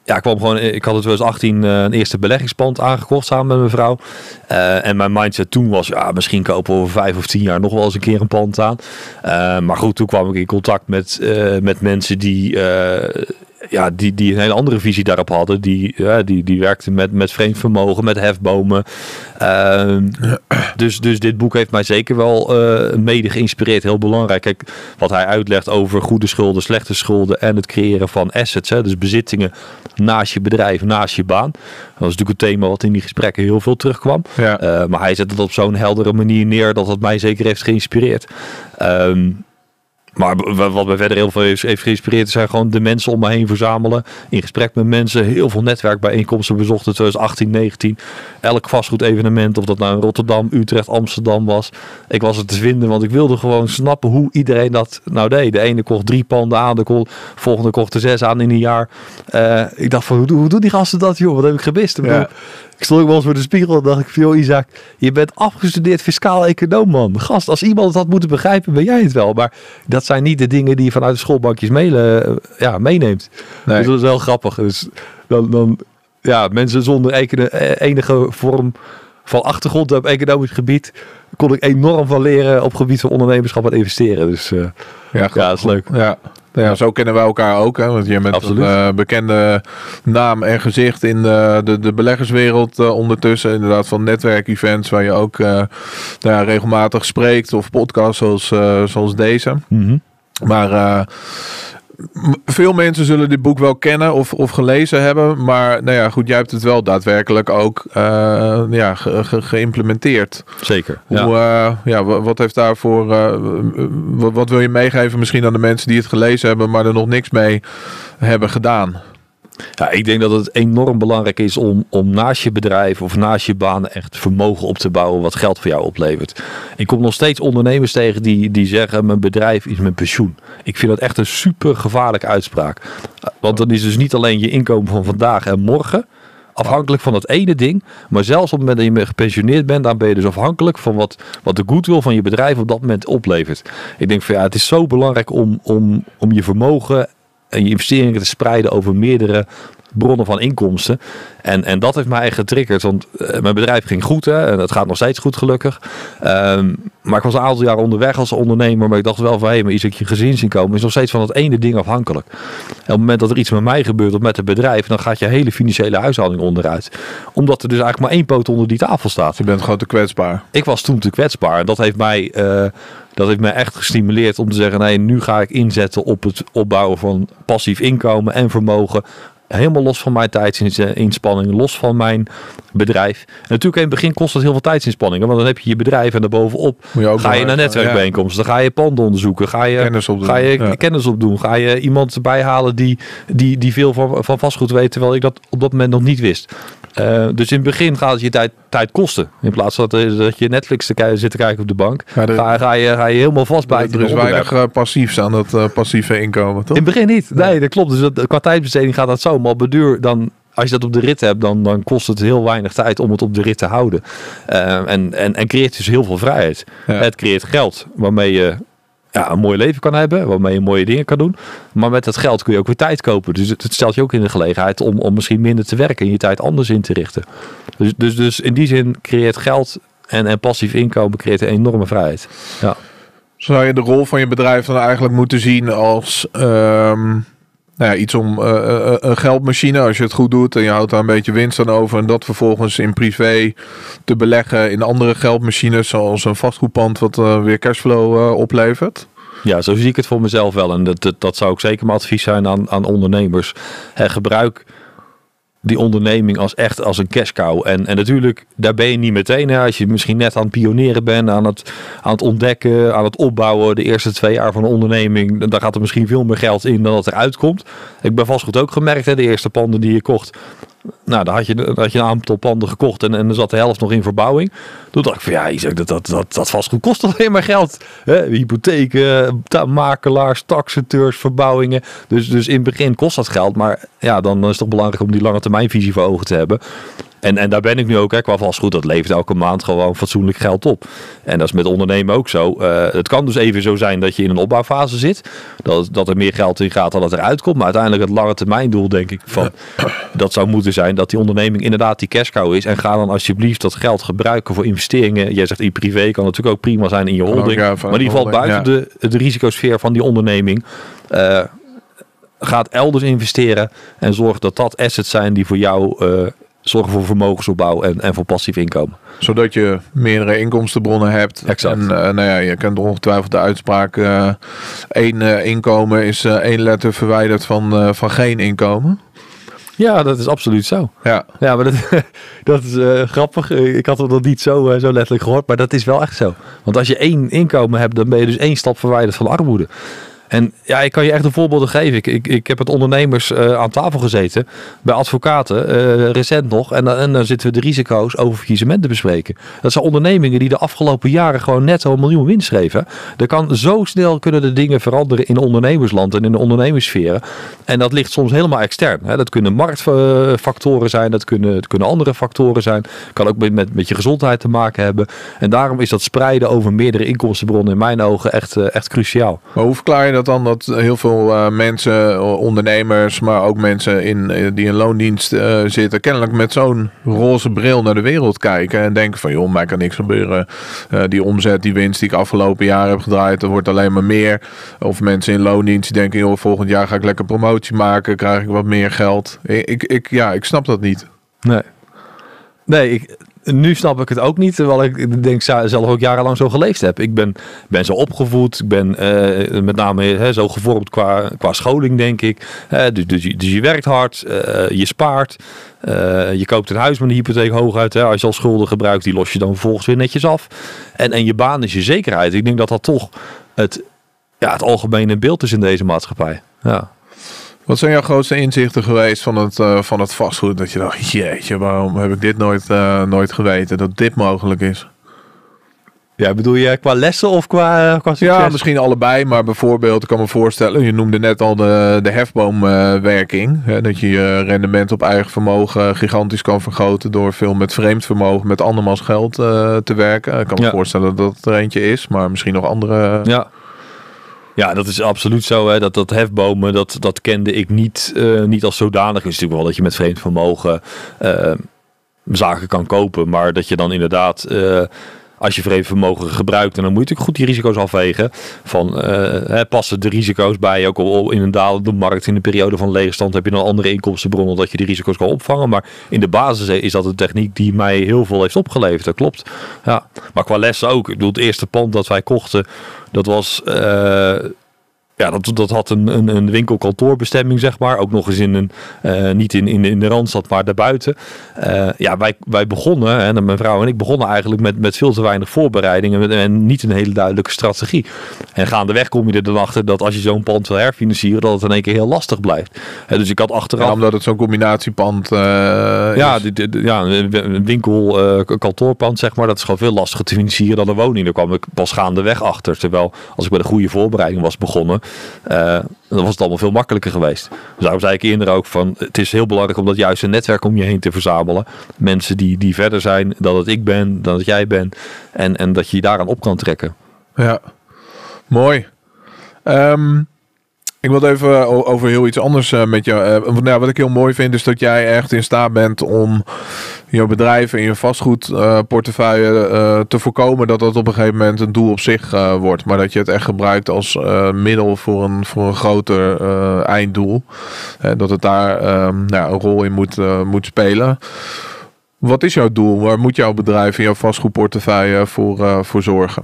ja, ik kwam gewoon, ik had in twintig achttien uh, een eerste beleggingspand aangekocht samen met mijn vrouw. Uh, en mijn mindset toen was, ja, misschien kopen we over vijf of tien jaar nog wel eens een keer een pand aan. Uh, maar goed, toen kwam ik in contact met, uh, met mensen die, uh, ja, die, die een hele andere visie daarop hadden. Die, ja, die, die werkten met, met vreemd vermogen, met hefbomen. Uh, dus, dus dit boek heeft mij zeker wel uh, mede geïnspireerd. Heel belangrijk. Kijk, wat hij uitlegt over goede schulden, slechte schulden en het creëren van assets. Hè, dus bezittingen naast je bedrijf, naast je baan. Dat was natuurlijk een thema wat in die gesprekken heel veel terugkwam. Ja. Uh, maar hij zet het op zo'n heldere manier neer dat het mij zeker heeft geïnspireerd. Um, Maar wat mij verder heel veel heeft, heeft geïnspireerd zijn gewoon de mensen om me heen verzamelen. In gesprek met mensen. Heel veel netwerkbijeenkomsten bezocht in twintig achttien, negentien. Elk vastgoedevenement, of dat nou in Rotterdam, Utrecht, Amsterdam was. Ik was er te vinden, want ik wilde gewoon snappen hoe iedereen dat nou deed. De ene kocht drie panden aan, de volgende kocht er zes aan in een jaar. Uh, ik dacht van, hoe, hoe doen die gasten dat, joh? Wat heb ik gemist? Ik, bedoel, ja. ik stond ook wel eens voor de spiegel en dacht ik van, joh Isaac, je bent afgestudeerd fiscaal-econoom, man. Gast, als iemand het had moeten begrijpen, ben jij het wel. Maar dat zijn niet de dingen die je vanuit de schoolbankjes mee, uh, ja, meeneemt. Nee. Dus dat is wel grappig. Dus dan, dan ja, mensen zonder enige vorm van achtergrond op economisch gebied kon ik enorm van leren op gebied van ondernemerschap en investeren. Dus uh, ja, ja, dat is leuk. Ja. Ja, zo kennen wij elkaar ook. Hè? Want je bent Absoluut. een uh, bekende naam en gezicht in de, de, de beleggerswereld uh, ondertussen. Inderdaad van netwerkevents waar je ook uh, nou, regelmatig spreekt. Of podcasts zoals, uh, zoals deze. Mm-hmm. Maar uh, veel mensen zullen dit boek wel kennen of, of gelezen hebben. Maar nou ja, goed, jij hebt het wel daadwerkelijk ook uh, ja, ge, ge, geïmplementeerd. Zeker. Hoe, ja. Uh, ja, wat heeft daarvoor, uh, wat, wat wil je meegeven misschien aan de mensen die het gelezen hebben, maar er nog niks mee hebben gedaan? Ja, ik denk dat het enorm belangrijk is om, om naast je bedrijf of naast je baan echt vermogen op te bouwen wat geld voor jou oplevert. Ik kom nog steeds ondernemers tegen die, die zeggen mijn bedrijf is mijn pensioen. Ik vind dat echt een super gevaarlijke uitspraak. Want dan is dus niet alleen je inkomen van vandaag en morgen afhankelijk van dat ene ding. Maar zelfs op het moment dat je gepensioneerd bent, dan ben je dus afhankelijk van wat, wat de goodwill van je bedrijf op dat moment oplevert. Ik denk van ja, het is zo belangrijk om, om, om je vermogen en je investeringen te spreiden over meerdere bronnen van inkomsten. En, en dat heeft mij echt getriggerd. Want uh, mijn bedrijf ging goed. Hè, en het gaat nog steeds goed, gelukkig. Um, maar ik was een aantal jaar onderweg als ondernemer. Maar ik dacht wel van, hé, hey, maar iets dat je gezinsinkomen is nog steeds van dat ene ding afhankelijk. En op het moment dat er iets met mij gebeurt of met het bedrijf, dan gaat je hele financiële huishouding onderuit. Omdat er dus eigenlijk maar één poot onder die tafel staat. Je bent gewoon te kwetsbaar. Ik was toen te kwetsbaar. En dat heeft mij... Uh, Dat heeft mij echt gestimuleerd om te zeggen, nee, nu ga ik inzetten op het opbouwen van passief inkomen en vermogen. Helemaal los van mijn tijdsinspanning, los van mijn bedrijf. En natuurlijk in het begin kost het heel veel tijdsinspanningen. Want dan heb je je bedrijf en daarbovenop je ga je naar netwerkbijeenkomsten. Dan ga je panden onderzoeken. Ga je kennis opdoen. Ga je ja. kennis opdoen. Ga je iemand bijhalen die, die, die veel van, van vastgoed weet. Terwijl ik dat op dat moment nog niet wist. Uh, dus in het begin gaat het je tijd, tijd kosten. In plaats van dat, dat je Netflix te k- zit te kijken op de bank. Ja, de, ga, ga, je, ga je helemaal vastbijten. Er is weinig uh, passiefs aan dat uh, passieve inkomen, toch? In het begin niet. Nee, dat klopt. Dus dat, qua tijdbesteding gaat dat zo. Maar op de duur, dan, als je dat op de rit hebt, dan, dan kost het heel weinig tijd om het op de rit te houden. Uh, en, en, en creëert dus heel veel vrijheid. Ja. Het creëert geld waarmee je ja, een mooi leven kan hebben, waarmee je mooie dingen kan doen. Maar met dat geld kun je ook weer tijd kopen. Dus het, het stelt je ook in de gelegenheid om, om misschien minder te werken en je tijd anders in te richten. Dus, dus, dus in die zin creëert geld en, en passief inkomen creëert een enorme vrijheid. Ja. Zou je de rol van je bedrijf dan eigenlijk moeten zien als um, nou ja, iets om uh, een geldmachine, als je het goed doet en je houdt daar een beetje winst aan over en dat vervolgens in privé te beleggen in andere geldmachines zoals een vastgoedpand wat uh, weer cashflow uh, oplevert? Ja, zo zie ik het voor mezelf wel. En dat, dat, dat zou ook zeker mijn advies zijn aan, aan ondernemers. He, gebruik die onderneming als echt als een cash cow. En, en natuurlijk, daar ben je niet meteen. Hè, als je misschien net aan het pioneren bent, aan het, aan het ontdekken, aan het opbouwen. De eerste twee jaar van een onderneming, daar gaat er misschien veel meer geld in dan dat eruit komt. Ik ben vastgoed ook gemerkt, hè, de eerste panden die je kocht. Nou, dan had je, dan had je een aantal panden gekocht en, en er zat de helft nog in verbouwing. Toen dacht ik van ja, Isaac, dat, dat, dat, dat vastgoed kost alleen maar geld. Hè? Hypotheken, ta- makelaars, taxateurs, verbouwingen. Dus, dus in het begin kost dat geld. Maar ja, dan is het toch belangrijk om die lange termijnvisie voor ogen te hebben. En, en daar ben ik nu ook, hè, qua vastgoed, dat levert elke maand gewoon fatsoenlijk geld op. En dat is met ondernemen ook zo. Uh, het kan dus even zo zijn dat je in een opbouwfase zit. Dat, dat er meer geld in gaat dan dat eruit komt. Maar uiteindelijk het lange termijn doel, denk ik, van dat zou moeten zijn dat die onderneming inderdaad die cash cow is. En ga dan alsjeblieft dat geld gebruiken voor investeringen. Jij zegt in privé, kan natuurlijk ook prima zijn in je holding. Ook, ja, maar die valt buiten ja. de, de risicosfeer van die onderneming. Uh, gaat elders investeren en zorg dat dat assets zijn die voor jou uh, zorgen voor vermogensopbouw en, en voor passief inkomen. Zodat je meerdere inkomstenbronnen hebt. Exact. En uh, nou ja, je kent ongetwijfeld de uitspraak. Uh, één uh, inkomen is uh, één letter verwijderd van, uh, van geen inkomen. Ja, dat is absoluut zo. Ja, ja maar dat, dat is uh, grappig. Ik had het nog niet zo, uh, zo letterlijk gehoord, maar dat is wel echt zo. Want als je één inkomen hebt, dan ben je dus één stap verwijderd van armoede. En ja, ik kan je echt een voorbeeld geven. Ik, ik, ik heb met ondernemers uh, aan tafel gezeten, bij advocaten, uh, recent nog. En, en dan zitten we de risico's over faillissement te bespreken. Dat zijn ondernemingen die de afgelopen jaren gewoon netto een miljoen winst schreven. Er kan zo snel kunnen de dingen veranderen in ondernemersland en in de ondernemerssferen. En dat ligt soms helemaal extern. Hè. Dat kunnen marktfactoren zijn, dat kunnen, dat kunnen andere factoren zijn. Kan ook met, met, met je gezondheid te maken hebben. En daarom is dat spreiden over meerdere inkomstenbronnen in mijn ogen echt, uh, echt cruciaal. Maar hoe verklaar je dat dan, dat heel veel uh, mensen, ondernemers, maar ook mensen in, uh, die in loondienst uh, zitten, kennelijk met zo'n roze bril naar de wereld kijken en denken van, joh, mij kan niks gebeuren. Uh, die omzet, die winst die ik afgelopen jaar heb gedraaid, dat wordt alleen maar meer. Of mensen in loondienst die denken, joh, volgend jaar ga ik lekker promotie maken, krijg ik wat meer geld. Ik, ik, ja, ik snap dat niet. Nee. Nee, ik... Nu snap ik het ook niet, terwijl ik denk zelf ook jarenlang zo geleefd heb. Ik ben, ben zo opgevoed, ik ben uh, met name he, zo gevormd qua, qua scholing, denk ik. Uh, dus, dus, dus je werkt hard, uh, je spaart, uh, je koopt een huis met een hypotheek hooguit. Hè. Als je al schulden gebruikt, die los je dan vervolgens weer netjes af. En, en je baan is je zekerheid. Ik denk dat dat toch het, ja, het algemene beeld is in deze maatschappij. Ja. Wat zijn jouw grootste inzichten geweest van het, uh, van het vastgoed? Dat je dacht, jeetje, waarom heb ik dit nooit, uh, nooit geweten? Dat dit mogelijk is. Ja, bedoel je qua lessen of qua, uh, qua succes? Ja, misschien allebei. Maar bijvoorbeeld, ik kan me voorstellen, je noemde net al de, de hefboomwerking. Uh, dat je je rendement op eigen vermogen gigantisch kan vergroten door veel met vreemd vermogen, met andermans geld uh, te werken. Ik kan me ja. voorstellen dat het er eentje is, maar misschien nog andere... Ja. Ja, dat is absoluut zo. Hè. Dat, dat hefbomen, dat, dat kende ik niet, uh, niet als zodanig. Het is natuurlijk wel dat je met vreemd vermogen uh, zaken kan kopen. Maar dat je dan inderdaad, uh, als je vreemd vermogen gebruikt, en dan moet je natuurlijk goed die risico's afwegen. Van, uh, hè, passen de risico's bij, ook al in een dalende markt, in een periode van leegstand heb je dan andere inkomstenbronnen dat je die risico's kan opvangen. Maar in de basis is dat een techniek die mij heel veel heeft opgeleverd. Dat klopt. Ja. Maar qua lessen ook. Ik bedoel, het eerste pand dat wij kochten, dat was, uh, ja, dat, dat had een, een, een winkelkantoorbestemming, zeg maar. Ook nog eens in een, uh, niet in, in, in de Randstad, maar daarbuiten. Uh, ja, wij, wij begonnen, hè, mijn vrouw en ik begonnen eigenlijk met, met veel te weinig voorbereidingen en niet een hele duidelijke strategie. En gaandeweg kom je er dan achter dat als je zo'n pand wil herfinancieren, dat het in één keer heel lastig blijft. Uh, dus ik had achteraf... Ja, omdat het zo'n combinatiepand uh, ja, is. De, de, de, ja, een winkel, uh, kantoorpand, zeg maar, dat is gewoon veel lastiger te financieren dan een woning. Daar kwam ik pas gaandeweg achter. Terwijl als ik bij de goede voorbereiding was begonnen, Uh, dan was het allemaal veel makkelijker geweest. Dus daarom zei ik eerder ook van, het is heel belangrijk om dat juiste netwerk om je heen te verzamelen. Mensen die, die verder zijn dan dat ik ben, dan dat jij bent. En, en dat je je daaraan op kan trekken. Ja, mooi. Um, ik wil het even over heel iets anders uh, met jou. Uh, nou, wat ik heel mooi vind is dat jij echt in staat bent om je bedrijf en je vastgoedportefeuille uh, uh, te voorkomen dat dat op een gegeven moment een doel op zich uh, wordt. Maar dat je het echt gebruikt als uh, middel voor een, voor een groter uh, einddoel. Uh, dat het daar uh, nou, een rol in moet, uh, moet spelen. Wat is jouw doel? Waar moet jouw bedrijf en jouw vastgoedportefeuille voor, uh, voor zorgen?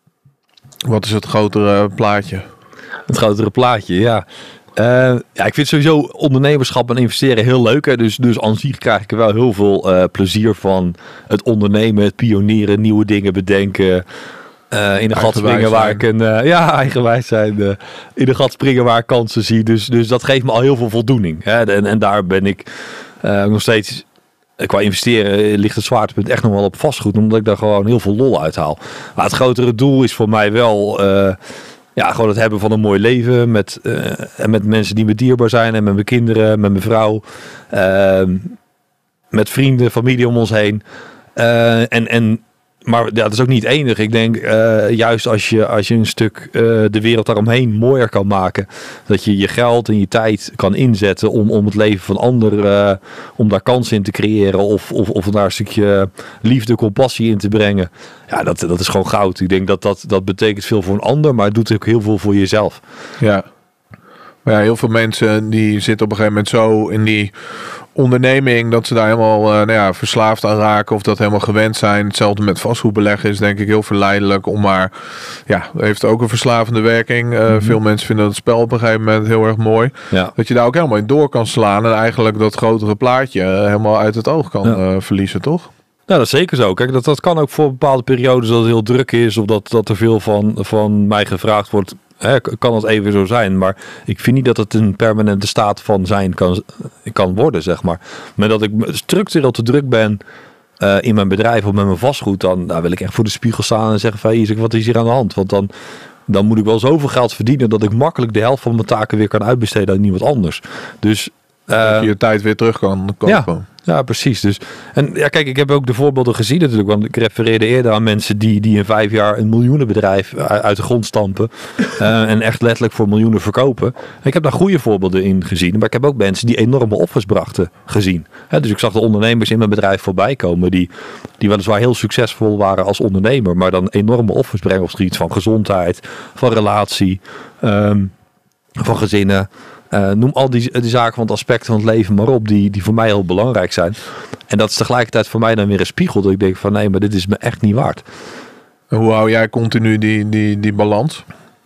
Wat is het grotere plaatje? Het grotere plaatje, ja. Uh, ja, ik vind sowieso ondernemerschap en investeren heel leuk. Hè? Dus, dus aan zich krijg ik er wel heel veel uh, plezier van. Het ondernemen, het pionieren, nieuwe dingen bedenken. Uh, in de gat springen waar ik een... Uh, ja, eigenwijs zijn. Uh, in de gat springen waar ik kansen zie. Dus, dus dat geeft me al heel veel voldoening. Hè? En, en daar ben ik uh, nog steeds... Qua investeren ligt het zwaartepunt echt nog wel op vastgoed. Omdat ik daar gewoon heel veel lol uit haal. Maar het grotere doel is voor mij wel... Uh, Ja, gewoon het hebben van een mooi leven met, uh, en met mensen die me dierbaar zijn en met mijn kinderen, met mijn vrouw. Uh, met vrienden, familie om ons heen. Uh, en, en, maar ja, dat is ook niet het enige. Ik denk uh, juist als je, als je een stuk uh, de wereld daaromheen mooier kan maken. Dat je je geld en je tijd kan inzetten om, om het leven van anderen, uh, om daar kansen in te creëren. Of, of, of daar een stukje liefde, compassie in te brengen. Ja, dat, dat is gewoon goud. Ik denk dat, dat dat betekent veel voor een ander, maar het doet ook heel veel voor jezelf. Ja. Maar ja, heel veel mensen die zitten op een gegeven moment zo in die onderneming dat ze daar helemaal uh, nou ja, verslaafd aan raken of dat helemaal gewend zijn. Hetzelfde met vastgoedbeleggen is denk ik heel verleidelijk om maar, ja, heeft ook een verslavende werking. Uh, mm-hmm. Veel mensen vinden het spel op een gegeven moment heel erg mooi. Ja. Dat je daar ook helemaal in door kan slaan en eigenlijk dat grotere plaatje uh, helemaal uit het oog kan ja. uh, verliezen, toch? Ja, dat is zeker zo. Kijk, dat, dat kan ook voor bepaalde periodes dat het heel druk is of dat, dat er veel van, van mij gevraagd wordt. Hè, kan het even zo zijn, maar ik vind niet dat het een permanente staat van zijn kan, kan worden, zeg maar. Maar dat ik structureel te druk ben uh, in mijn bedrijf of met mijn vastgoed, dan nou, wil ik echt voor de spiegel staan en zeggen van, hey, wat is hier aan de hand? Want dan, dan moet ik wel zoveel geld verdienen dat ik makkelijk de helft van mijn taken weer kan uitbesteden aan iemand anders. Dus uh, dat je je tijd weer terug kan kopen. Ja. Ja, precies. Dus, en ja, kijk, ik heb ook de voorbeelden gezien natuurlijk. Want ik refereerde eerder aan mensen die, die in vijf jaar een miljoenenbedrijf uit de grond stampen. uh, en echt letterlijk voor miljoenen verkopen. En ik heb daar goede voorbeelden in gezien. Maar ik heb ook mensen die enorme offers brachten gezien. He, dus ik zag de ondernemers in mijn bedrijf voorbij komen. Die, die weliswaar heel succesvol waren als ondernemer. Maar dan enorme offers brengen op het gebied van gezondheid, van relatie, um, van gezinnen. Uh, noem al die, die zaken van het aspect van het leven maar op, die, die voor mij heel belangrijk zijn. En dat is tegelijkertijd voor mij dan weer een spiegel, dat ik denk van nee, maar dit is me echt niet waard. En hoe hou jij continu die, die, die balans?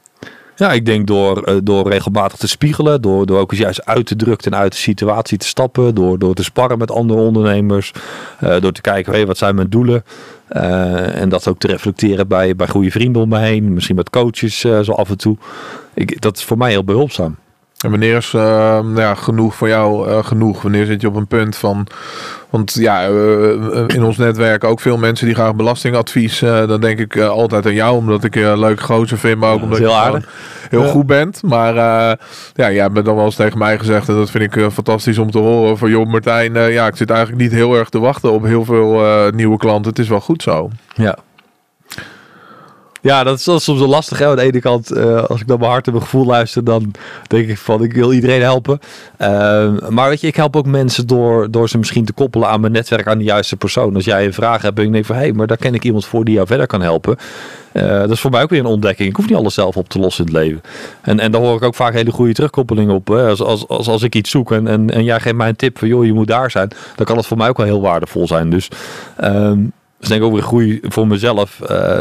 Ja, ik denk door, uh, door regelmatig te spiegelen, door, door ook eens juist uit te drukken en uit de situatie te stappen, door, door te sparren met andere ondernemers, uh, door te kijken, hey, wat zijn mijn doelen? Uh, en dat ook te reflecteren bij, bij goede vrienden om me heen, misschien met coaches uh, zo af en toe. Ik, dat is voor mij heel behulpzaam. En wanneer is uh, ja, genoeg voor jou uh, genoeg? Wanneer zit je op een punt van... Want ja, uh, in ons netwerk ook veel mensen die graag belastingadvies. Uh, dan denk ik uh, altijd aan jou, omdat ik je uh, leuk gozer vind. Maar ook ja, omdat je heel, heel ja. goed bent. Maar uh, ja, jij bent dan wel eens tegen mij gezegd. En dat vind ik uh, fantastisch om te horen. Van joh Martijn, uh, ja, ik zit eigenlijk niet heel erg te wachten op heel veel uh, nieuwe klanten. Het is wel goed zo. Ja. Ja, dat is, dat is soms wel lastig. Hè? Aan de ene kant, uh, als ik naar mijn hart en mijn gevoel luister, dan denk ik van, ik wil iedereen helpen. Uh, maar weet je, ik help ook mensen door, door ze misschien te koppelen aan mijn netwerk, aan de juiste persoon. Als jij een vraag hebt en ik denk van, hé, hey, maar daar ken ik iemand voor die jou verder kan helpen. Uh, dat is voor mij ook weer een ontdekking. Ik hoef niet alles zelf op te lossen in het leven. En, en daar hoor ik ook vaak hele goede terugkoppelingen op. Hè? Als, als, als, als ik iets zoek en, en, en jij geeft mij een tip van, joh, je moet daar zijn, dan kan het voor mij ook wel heel waardevol zijn. Dus um, dat is denk ik ook weer goed voor mezelf. Uh,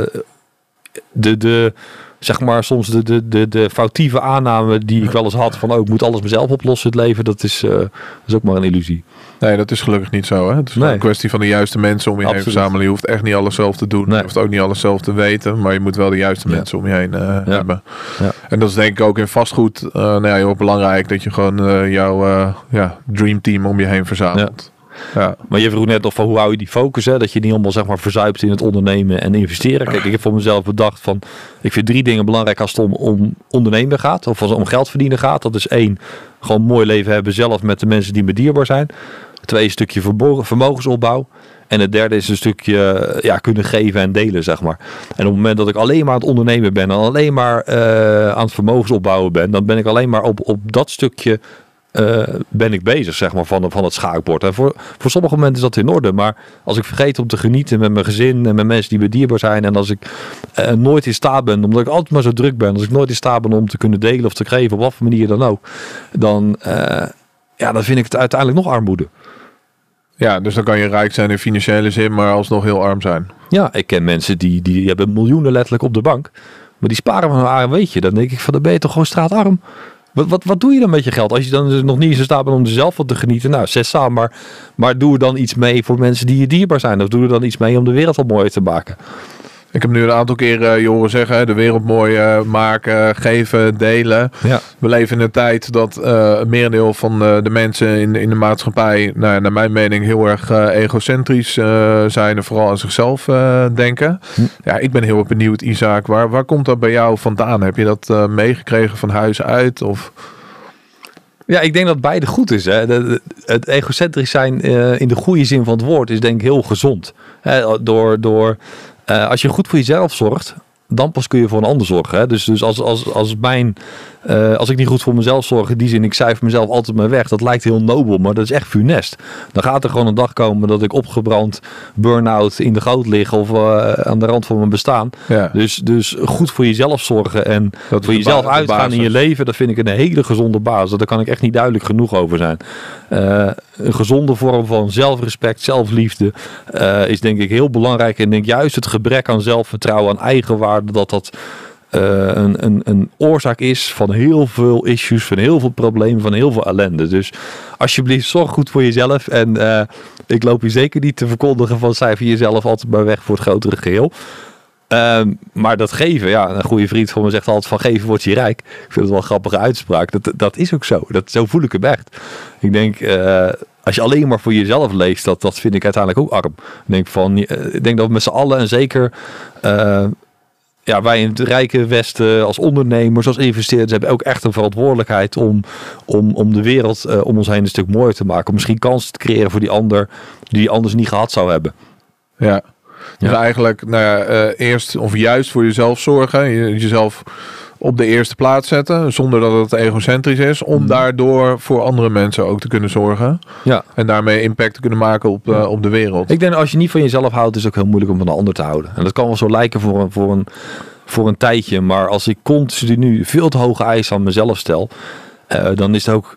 De, de, zeg maar, soms de, de, de, de foutieve aanname die ik wel eens had van, oh, ik moet alles mezelf oplossen het leven, dat is, uh, dat is ook maar een illusie. Nee, dat is gelukkig niet zo. Hè? Het is nee. een kwestie van de juiste mensen om je Absoluut. heen verzamelen. Je hoeft echt niet alles zelf te doen. Nee. Je hoeft ook niet alles zelf te weten, maar je moet wel de juiste ja. mensen om je heen uh, ja. hebben. Ja. En dat is denk ik ook in vastgoed uh, nou ja, heel belangrijk, dat je gewoon uh, jouw uh, ja, dreamteam om je heen verzamelt. Ja. Ja. Maar je vroeg net nog van hoe hou je die focus, hè? Dat je niet allemaal zeg maar verzuipt in het ondernemen en investeren. Kijk, ik heb voor mezelf bedacht van, ik vind drie dingen belangrijk als het om, om ondernemen gaat, of als het om geld verdienen gaat. Dat is één, gewoon een mooi leven hebben zelf met de mensen die me dierbaar zijn. Twee, een stukje vermogensopbouw. En het derde is een stukje ja, kunnen geven en delen, zeg maar. En op het moment dat ik alleen maar aan het ondernemen ben en alleen maar uh, aan het vermogensopbouwen ben, dan ben ik alleen maar op, op dat stukje Uh, ben ik bezig, zeg maar, van, van het schaakbord. En voor, voor sommige mensen is dat in orde. Maar als ik vergeet om te genieten met mijn gezin en met mensen die me dierbaar zijn, en als ik uh, nooit in staat ben, omdat ik altijd maar zo druk ben, als ik nooit in staat ben om te kunnen delen of te geven, op wat voor manier dan ook, dan, uh, ja, dan vind ik het uiteindelijk nog armoede. Ja, dus dan kan je rijk zijn in financiële zin, maar alsnog heel arm zijn. Ja, ik ken mensen die, die hebben miljoenen letterlijk op de bank, maar die sparen van een A M W'tje. Dan denk ik van, dan ben je toch gewoon straatarm? Wat, wat, wat doe je dan met je geld? Als je dan dus nog niet eens in staat bent om er zelf van te genieten. Nou, zes samen. Maar, maar doe er dan iets mee voor mensen die je dierbaar zijn. Of doe er dan iets mee om de wereld wat mooier te maken. Ik heb nu een aantal keren je horen zeggen, de wereld mooi uh, maken, geven, delen. Ja. We leven in een tijd dat uh, een merendeel van uh, de mensen in, in de maatschappij, nou, naar mijn mening, heel erg uh, egocentrisch uh, zijn en vooral aan zichzelf uh, denken. Hm. Ja, ik ben heel erg benieuwd, Isaac, waar, waar komt dat bij jou vandaan? Heb je dat uh, meegekregen van huis uit? Of... Ja, ik denk dat beide goed is. Hè. De, de, het egocentrisch zijn uh, in de goede zin van het woord is denk ik heel gezond. Hè, door, door, uh, als je goed voor jezelf zorgt, dan pas kun je voor een ander zorgen. Hè. Dus, dus als, als, als, mijn, uh, als ik niet goed voor mezelf zorg, in die zin, ik cijfer mezelf altijd maar weg. Dat lijkt heel nobel, maar dat is echt funest. Dan gaat er gewoon een dag komen dat ik opgebrand, burn-out in de goot lig of uh, aan de rand van mijn bestaan. Ja. Dus, dus goed voor jezelf zorgen en dat voor jezelf ba- uitgaan in je leven, dat vind ik een hele gezonde basis. Daar kan ik echt niet duidelijk genoeg over zijn. Uh, een gezonde vorm van zelfrespect, zelfliefde uh, is denk ik heel belangrijk. En ik denk juist het gebrek aan zelfvertrouwen, aan eigenwaarde, dat dat uh, een, een, een oorzaak is van heel veel issues, van heel veel problemen, van heel veel ellende. Dus alsjeblieft, zorg goed voor jezelf. En uh, ik loop hier zeker niet te verkondigen van cijfer jezelf altijd maar weg voor het grotere geheel. Um, maar dat geven, ja, een goede vriend van me zegt altijd van geven word je rijk. Ik vind het wel een grappige uitspraak. Dat, dat is ook zo. Dat, zo voel ik hem echt. Ik denk, uh, als je alleen maar voor jezelf leeft, dat, dat vind ik uiteindelijk ook arm. Ik denk, van, ik denk dat we met z'n allen en zeker uh, ja, wij in het rijke Westen als ondernemers, als investeerders hebben ook echt een verantwoordelijkheid om, om, om de wereld uh, om ons heen een stuk mooier te maken. Om misschien kansen te creëren voor die ander die anders niet gehad zou hebben. Ja. Dus ja. eigenlijk nou ja, uh, eerst of juist voor jezelf zorgen. Je, jezelf op de eerste plaats zetten. Zonder dat het egocentrisch is. Om mm. daardoor voor andere mensen ook te kunnen zorgen. Ja. En daarmee impact te kunnen maken op, uh, op de wereld. Ik denk dat als je niet van jezelf houdt, is het ook heel moeilijk om van de ander te houden. En dat kan wel zo lijken voor een, voor een, voor een tijdje. Maar als ik continu veel te hoge eisen aan mezelf stel. Uh, dan is het ook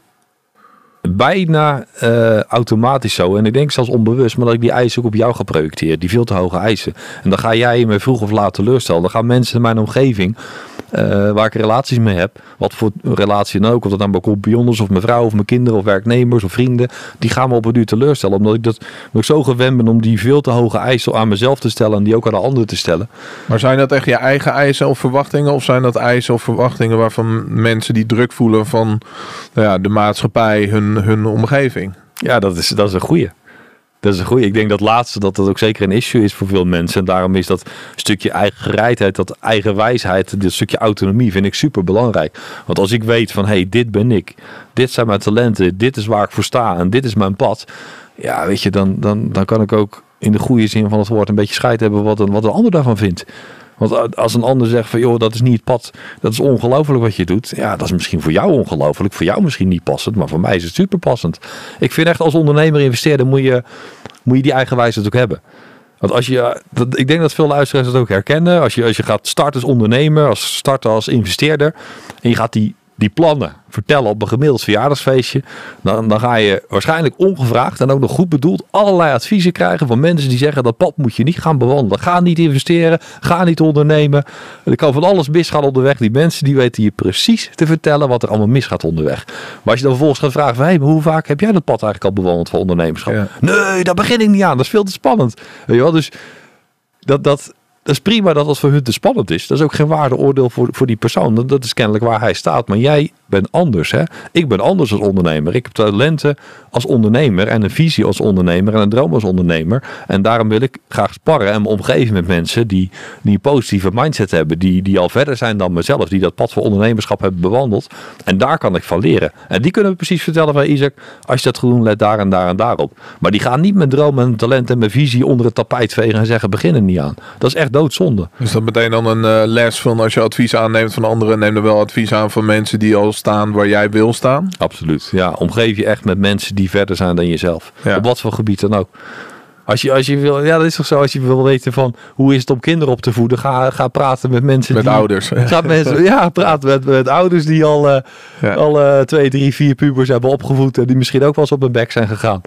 bijna uh, automatisch zo. En ik denk zelfs onbewust, maar dat ik die eisen ook op jou ga projecteren. Die veel te hoge eisen. En dan ga jij me vroeg of laat teleurstellen. Dan gaan mensen in mijn omgeving, uh, waar ik relaties mee heb, wat voor relatie dan ook, of dat dan mijn compagnons of mijn vrouw of mijn kinderen of werknemers of vrienden, die gaan me op een duur teleurstellen. Omdat ik, dat, omdat ik zo gewend ben om die veel te hoge eisen aan mezelf te stellen en die ook aan de anderen te stellen. Maar zijn dat echt je eigen eisen of verwachtingen? Of zijn dat eisen of verwachtingen waarvan mensen die druk voelen van nou ja, de maatschappij, hun hun omgeving? Ja, dat is, dat is een goeie. Dat is een goeie. Ik denk dat laatste, dat dat ook zeker een issue is voor veel mensen. En daarom is dat stukje eigen gereidheid, dat eigen wijsheid, dit stukje autonomie vind ik super belangrijk. Want als ik weet van, hé, hey, dit ben ik. Dit zijn mijn talenten. Dit is waar ik voor sta. En dit is mijn pad. Ja, weet je, dan, dan, dan kan ik ook in de goede zin van het woord een beetje scheid hebben wat een, wat een ander daarvan vindt. Want als een ander zegt van, joh, dat is niet het pad, dat is ongelooflijk wat je doet. Ja, dat is misschien voor jou ongelooflijk, voor jou misschien niet passend, maar voor mij is het super passend. Ik vind echt als ondernemer investeerder moet je, moet je die eigen wijsheid ook hebben. Want als je, dat, ik denk dat veel luisteraars dat ook herkennen. Als je, als je gaat starten als ondernemer, als starten als investeerder en je gaat die, die plannen vertellen op een gemiddeld verjaardagsfeestje, dan, dan ga je waarschijnlijk ongevraagd en ook nog goed bedoeld allerlei adviezen krijgen van mensen die zeggen dat pad moet je niet gaan bewandelen. Ga niet investeren, ga niet ondernemen. Er kan van alles misgaan onderweg. Die mensen die weten je precies te vertellen wat er allemaal misgaat onderweg. Maar als je dan vervolgens gaat vragen van, hey, hoe vaak heb jij dat pad eigenlijk al bewandeld voor ondernemerschap? Ja. Nee, daar begin ik niet aan. Dat is veel te spannend. Weet je wel? Dus dat... dat Dat is prima dat het voor hun te spannend is. Dat is ook geen waardeoordeel voor, voor die persoon. Dat, dat is kennelijk waar hij staat. Maar jij bent anders. Hè? Ik ben anders als ondernemer. Ik heb talenten als ondernemer. En een visie als ondernemer. En een droom als ondernemer. En daarom wil ik graag sparren. En me omgeven met mensen die, die een positieve mindset hebben. Die, die al verder zijn dan mezelf. Die dat pad voor ondernemerschap hebben bewandeld. En daar kan ik van leren. En die kunnen we precies vertellen van Isaac. Als je dat goed doet, let daar en daar en daarop. Maar die gaan niet met droom en talent en mijn visie onder het tapijt vegen. En zeggen begin er niet aan. Dat is echt doodzonde. Is dat meteen dan een uh, les van als je advies aanneemt van anderen, neem er wel advies aan van mensen die al staan waar jij wil staan? Absoluut. Ja, omgeef je echt met mensen die verder zijn dan jezelf. Ja. Op wat voor gebied dan ook. Als je, als je wil, ja, dat is toch zo. Als je wil weten van hoe is het om kinderen op te voeden, ga, ga praten met mensen met die, ouders. Ga mensen, ja, praten met, met ouders die al, uh, ja. al uh, twee, drie, vier pubers hebben opgevoed en die misschien ook wel eens op hun bek zijn gegaan.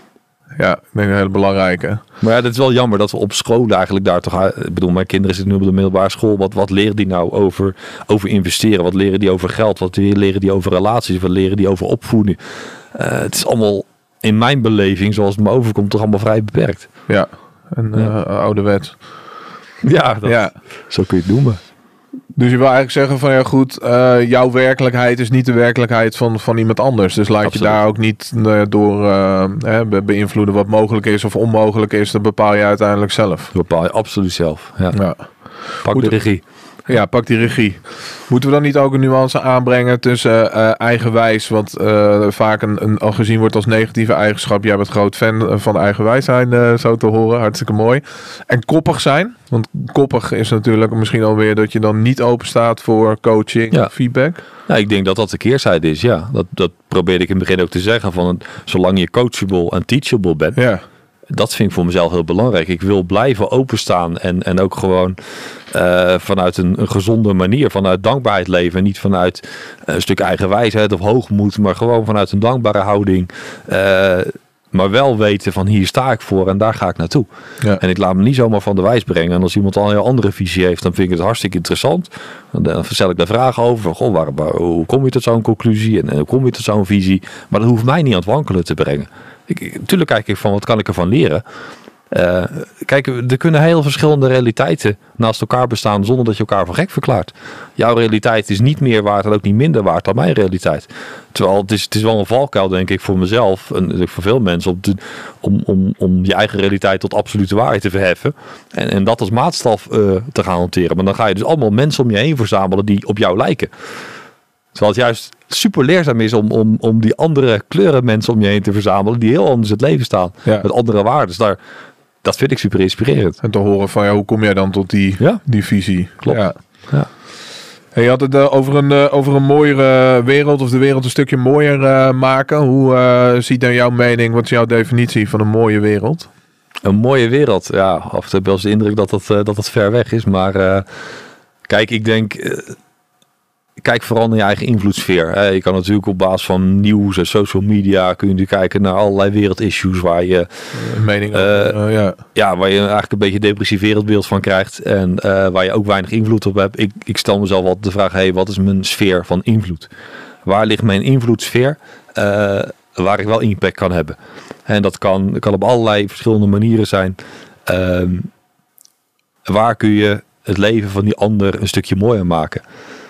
Ja, ik denk een hele belangrijke. Maar ja, dat is wel jammer dat we op school eigenlijk daar toch... Ik bedoel, mijn kinderen zitten nu op de middelbare school. Wat, wat leren die nou over, over investeren? Wat leren die over geld? Wat leren die over relaties? Wat leren die over opvoeding? Uh, het is allemaal in mijn beleving, zoals het me overkomt, toch allemaal vrij beperkt. Ja, een ja. Uh, ouderwets. Ja, dat, ja, zo kun je het noemen. Dus je wil eigenlijk zeggen van ja goed, uh, jouw werkelijkheid is niet de werkelijkheid van, van iemand anders. Dus laat Absoluut. Je daar ook niet uh, door uh, be- beïnvloeden wat mogelijk is of onmogelijk is. Dat bepaal je uiteindelijk zelf. Dat bepaal je absoluut zelf. Ja. Ja. Pak goed. de regie. Ja, pak die regie. Moeten we dan niet ook een nuance aanbrengen tussen uh, eigenwijs, wat uh, vaak een, een, al gezien wordt als negatieve eigenschap. Jij bent groot fan van eigenwijs zijn, uh, zo te horen. Hartstikke mooi. En koppig zijn. Want koppig is natuurlijk misschien alweer dat je dan niet open staat voor coaching, ja. feedback. Nou, ik denk dat dat de keerzijde is, ja. Dat, dat probeerde ik in het begin ook te zeggen. Van, zolang je coachable en teachable bent. Ja. Dat vind ik voor mezelf heel belangrijk. Ik wil blijven openstaan en, en ook gewoon uh, vanuit een, een gezonde manier, vanuit dankbaarheid leven. En niet vanuit een stuk eigenwijsheid of hoogmoed, maar gewoon vanuit een dankbare houding. Uh, maar wel weten van hier sta ik voor en daar ga ik naartoe. Ja. En ik laat me niet zomaar van de wijs brengen. En als iemand al een heel andere visie heeft, dan vind ik het hartstikke interessant. Dan stel ik daar vragen over. Van, goh, waar, waar, hoe kom je tot zo'n conclusie en, en hoe kom je tot zo'n visie? Maar dat hoeft mij niet aan het wankelen te brengen. Ik, natuurlijk kijk ik van wat kan ik ervan leren. Uh, kijk, er kunnen heel verschillende realiteiten naast elkaar bestaan zonder dat je elkaar voor gek verklaart. Jouw realiteit is niet meer waard en ook niet minder waard dan mijn realiteit. Terwijl het is, het is wel een valkuil, denk ik, voor mezelf en voor veel mensen om, te, om, om, om je eigen realiteit tot absolute waarheid te verheffen en, en dat als maatstaf uh, te gaan hanteren. Maar dan ga je dus allemaal mensen om je heen verzamelen die op jou lijken. Terwijl het juist super leerzaam is om, om, om die andere kleuren mensen om je heen te verzamelen die heel anders in het leven staan. Ja. Met andere waarden. Daar, dat vind ik super inspirerend. En te horen van ja, hoe kom jij dan tot die, ja. die visie? Klopt. Ja. Ja. En je had het uh, over, een, uh, over een mooiere wereld of de wereld een stukje mooier uh, maken. Hoe uh, ziet dan jouw mening, wat is jouw definitie van een mooie wereld? Een mooie wereld? Ja, af en toe heb je wel eens de indruk dat dat, uh, dat dat ver weg is. Maar uh, kijk, ik denk... Uh, Kijk vooral naar je eigen invloedssfeer. Je kan natuurlijk op basis van nieuws en social media kun je nu kijken naar allerlei wereldissues waar je mening uh, uh, ja. ja, waar je eigenlijk een beetje een depressief wereldbeeld van krijgt en uh, waar je ook weinig invloed op hebt. Ik, ik stel mezelf altijd de vraag: hey, wat is mijn sfeer van invloed? Waar ligt mijn invloedssfeer? Uh, waar ik wel impact kan hebben. En dat kan, kan op allerlei verschillende manieren zijn. Uh, waar kun je het leven van die ander een stukje mooier maken?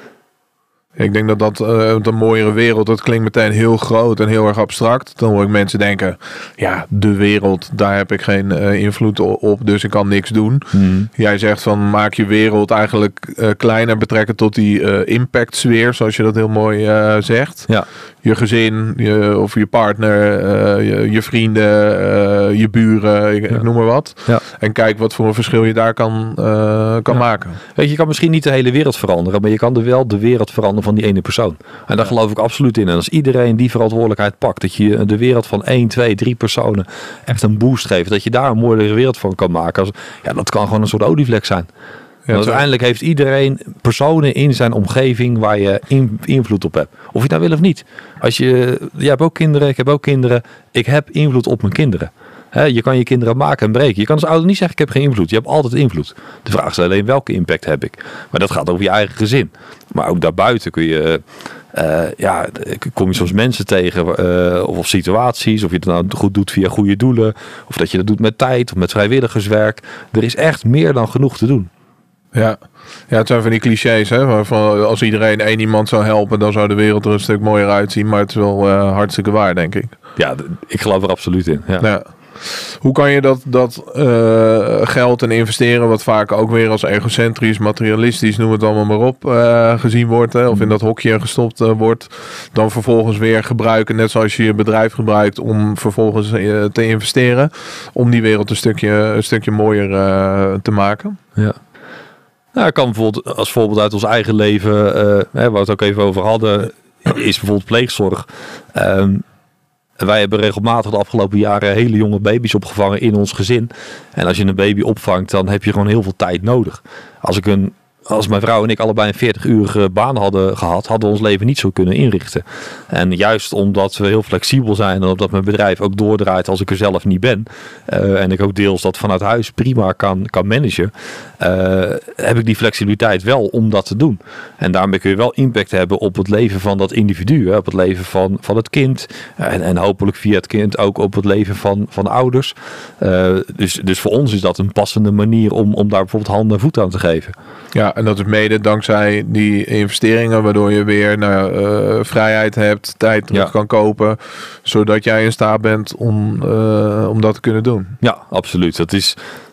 Ik denk dat dat uh, een mooiere wereld, dat klinkt meteen heel groot en heel erg abstract. Dan hoor ik mensen denken, ja, de wereld, daar heb ik geen uh, invloed op, dus ik kan niks doen. Hmm. Jij zegt van, maak je wereld eigenlijk uh, kleiner, betrekken tot die uh, impactsfeer, zoals je dat heel mooi uh, zegt. Ja. Je gezin, je, of je partner, uh, je, je vrienden, uh, je buren, ik, ja. ik noem maar wat. Ja. En kijk wat voor een verschil je daar kan, uh, kan ja. maken. Weet je, je kan misschien niet de hele wereld veranderen, maar je kan er wel de wereld veranderen van die ene persoon. En daar ja. geloof ik absoluut in. En als iedereen die verantwoordelijkheid pakt, dat je de wereld van één, twee, drie personen echt een boost geeft, dat je daar een mooiere wereld van kan maken. Als, ja, dat kan gewoon een soort olievlek zijn. Ja, uiteindelijk heeft iedereen personen in zijn omgeving waar je in, invloed op hebt. Of je het nou wil of niet. Als je, jij hebt ook kinderen, ik heb ook kinderen. Ik heb invloed op mijn kinderen. He, je kan je kinderen maken en breken. Je kan als ouder niet zeggen, ik heb geen invloed. Je hebt altijd invloed. De vraag is alleen, welke impact heb ik? Maar dat gaat over je eigen gezin. Maar ook daarbuiten kun je... Uh, ja, kom je soms mensen tegen uh, of, of situaties, of je het nou goed doet via goede doelen, of dat je dat doet met tijd of met vrijwilligerswerk. Er is echt meer dan genoeg te doen. Ja. ja, het zijn van die clichés, hè? Waarvan als iedereen één iemand zou helpen, dan zou de wereld er een stuk mooier uitzien. Maar het is wel uh, hartstikke waar, denk ik. Ja, ik geloof er absoluut in. Ja. Ja. Hoe kan je dat, dat uh, geld en investeren, wat vaak ook weer als egocentrisch, materialistisch, noem het allemaal maar op, uh, gezien wordt, hè, of in dat hokje gestopt uh, wordt, dan vervolgens weer gebruiken, net zoals je je bedrijf gebruikt om vervolgens uh, te investeren, om die wereld een stukje, een stukje mooier uh, te maken? Ja. Nou, ik kan bijvoorbeeld als voorbeeld uit ons eigen leven, uh, hè, waar we het ook even over hadden, is bijvoorbeeld pleegzorg. Um, Wij hebben regelmatig de afgelopen jaren hele jonge baby's opgevangen in ons gezin. En als je een baby opvangt, dan heb je gewoon heel veel tijd nodig. Als ik een Als mijn vrouw en ik allebei een veertig-urige baan hadden gehad, hadden we ons leven niet zo kunnen inrichten. En juist omdat we heel flexibel zijn en omdat mijn bedrijf ook doordraait als ik er zelf niet ben, uh, en ik ook deels dat vanuit huis prima kan, kan managen, uh, heb ik die flexibiliteit wel om dat te doen. En daarmee kun je wel impact hebben op het leven van dat individu, hè, op het leven van, van het kind en, en hopelijk via het kind ook op het leven van, van ouders. Uh, dus, dus voor ons is dat een passende manier om, om daar bijvoorbeeld hand en voet aan te geven. Ja, en dat is mede dankzij die investeringen, waardoor je weer nou, uh, vrijheid hebt, tijd terug ja. kan kopen, zodat jij in staat bent om, uh, om dat te kunnen doen. Ja, absoluut. Dat is,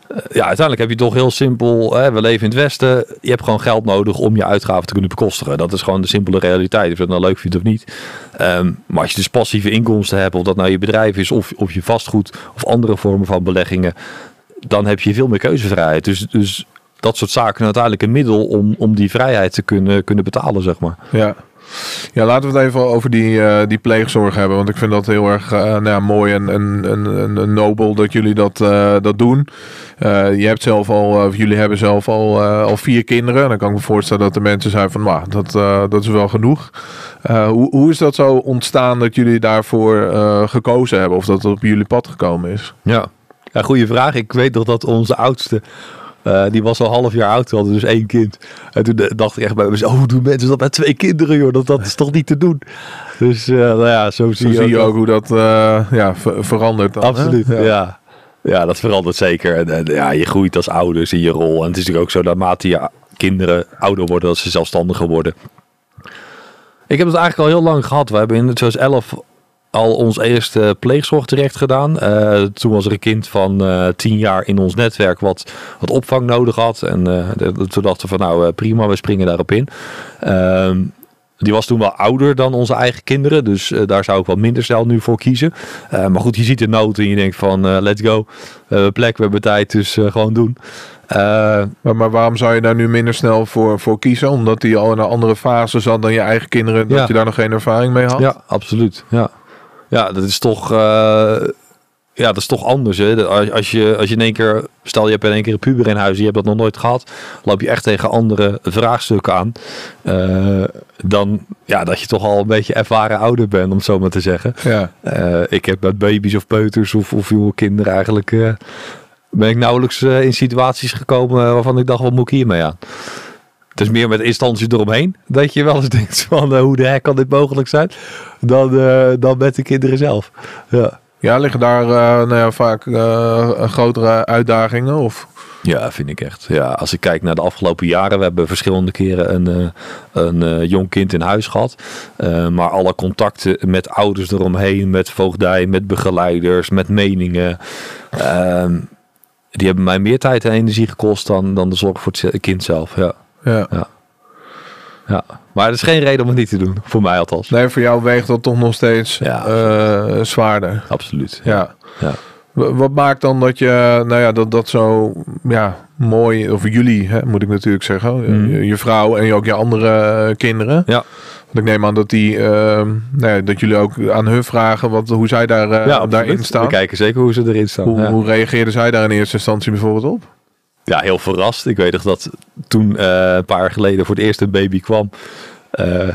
ja, uiteindelijk heb je toch heel simpel, hè, we leven in het Westen, je hebt gewoon geld nodig om je uitgaven te kunnen bekostigen. Dat is gewoon de simpele realiteit, of je dat nou leuk vindt of niet. Um, maar als je dus passieve inkomsten hebt, of dat nou je bedrijf is, of, of je vastgoed, of andere vormen van beleggingen, dan heb je veel meer keuzevrijheid. Dus, dus dat soort zaken zijn uiteindelijk een middel om, om die vrijheid te kunnen, kunnen betalen, zeg maar. Ja. Ja, laten we het even over die, uh, die pleegzorg hebben. Want ik vind dat heel erg uh, nou ja, mooi en, en, en, en nobel dat jullie dat, uh, dat doen. Uh, je hebt zelf al, uh, jullie hebben zelf al, uh, al vier kinderen. Dan kan ik me voorstellen dat er mensen zijn van, nou, dat, uh, dat is wel genoeg. Uh, hoe, hoe is dat zo ontstaan dat jullie daarvoor uh, gekozen hebben? Of dat het op jullie pad gekomen is? Ja, ja, goede vraag. Ik weet nog dat onze oudste... Uh, die was al half jaar oud, we hadden dus één kind. En toen dacht ik echt bij mezelf, oh, hoe doen mensen dat met twee kinderen, joh? Dat, dat is toch niet te doen? Dus uh, nou ja, zo zie, zo je, zie je ook, ook hoe dat uh, ja, ver- verandert. Dan, absoluut, ja. ja. Ja, dat verandert zeker. En, en ja, je groeit als ouders in je rol. En het is natuurlijk ook zo, naarmate je kinderen ouder worden, dat ze zelfstandiger worden. Ik heb het eigenlijk al heel lang gehad. We hebben in tweeduizend elf al ons eerste pleegzorg terecht gedaan. Uh, toen was er een kind van uh, tien jaar in ons netwerk wat, wat opvang nodig had. En uh, de, de, toen dachten we van nou uh, prima, we springen daarop in. Uh, die was toen wel ouder dan onze eigen kinderen. Dus uh, daar zou ik wel minder snel nu voor kiezen. Uh, maar goed, je ziet de nood en je denkt van uh, let's go. We hebben plek, we hebben tijd, dus uh, gewoon doen. Uh, maar, maar waarom zou je daar nu minder snel voor, voor kiezen? Omdat die al in een andere fase zat dan je eigen kinderen. Dat ja. je daar nog geen ervaring mee had? Ja, absoluut. Ja. Ja, dat is toch, uh, ja, dat is toch anders. Hè? Als je, als je in één keer, stel je hebt in één keer een puber in huis, en je hebt dat nog nooit gehad, loop je echt tegen andere vraagstukken aan. Uh, dan ja, dat je toch al een beetje ervaren ouder bent, om het zo maar te zeggen. Ja. Uh, ik heb met baby's of peuters of, of jonge kinderen eigenlijk, uh, ben ik nauwelijks uh, in situaties gekomen waarvan ik dacht, wat moet ik hiermee aan? Het is meer met instanties eromheen dat je wel eens denkt van uh, hoe de hek kan dit mogelijk zijn dan, uh, dan met de kinderen zelf. Ja, ja liggen daar uh, nou ja, vaak uh, grotere uitdagingen? Of? Ja, vind ik echt. Ja, als ik kijk naar de afgelopen jaren, we hebben verschillende keren een, uh, een uh, jong kind in huis gehad. Uh, maar alle contacten met ouders eromheen, met voogdij, met begeleiders, met meningen. Uh, die hebben mij meer tijd en energie gekost dan, dan de zorg voor het kind zelf. Ja. Ja. Ja. ja, maar er is geen reden om het niet te doen, voor mij althans. Nee, voor jou weegt dat toch nog steeds ja. uh, zwaarder. Absoluut. Ja. ja. W- wat maakt dan dat je, nou ja, dat, dat zo ja, mooi, of jullie, hè, moet ik natuurlijk zeggen, mm. je, je vrouw en ook je andere uh, kinderen. Ja. Want ik neem aan dat die, uh, nee, dat jullie ook aan hun vragen wat, hoe zij daar, uh, ja, daarin staan. We kijken zeker hoe ze erin staan. Hoe, ja. hoe reageerden zij daar in eerste instantie bijvoorbeeld op? Ja, heel verrast. Ik weet nog dat toen uh, een paar jaar geleden voor het eerst een baby kwam. Uh,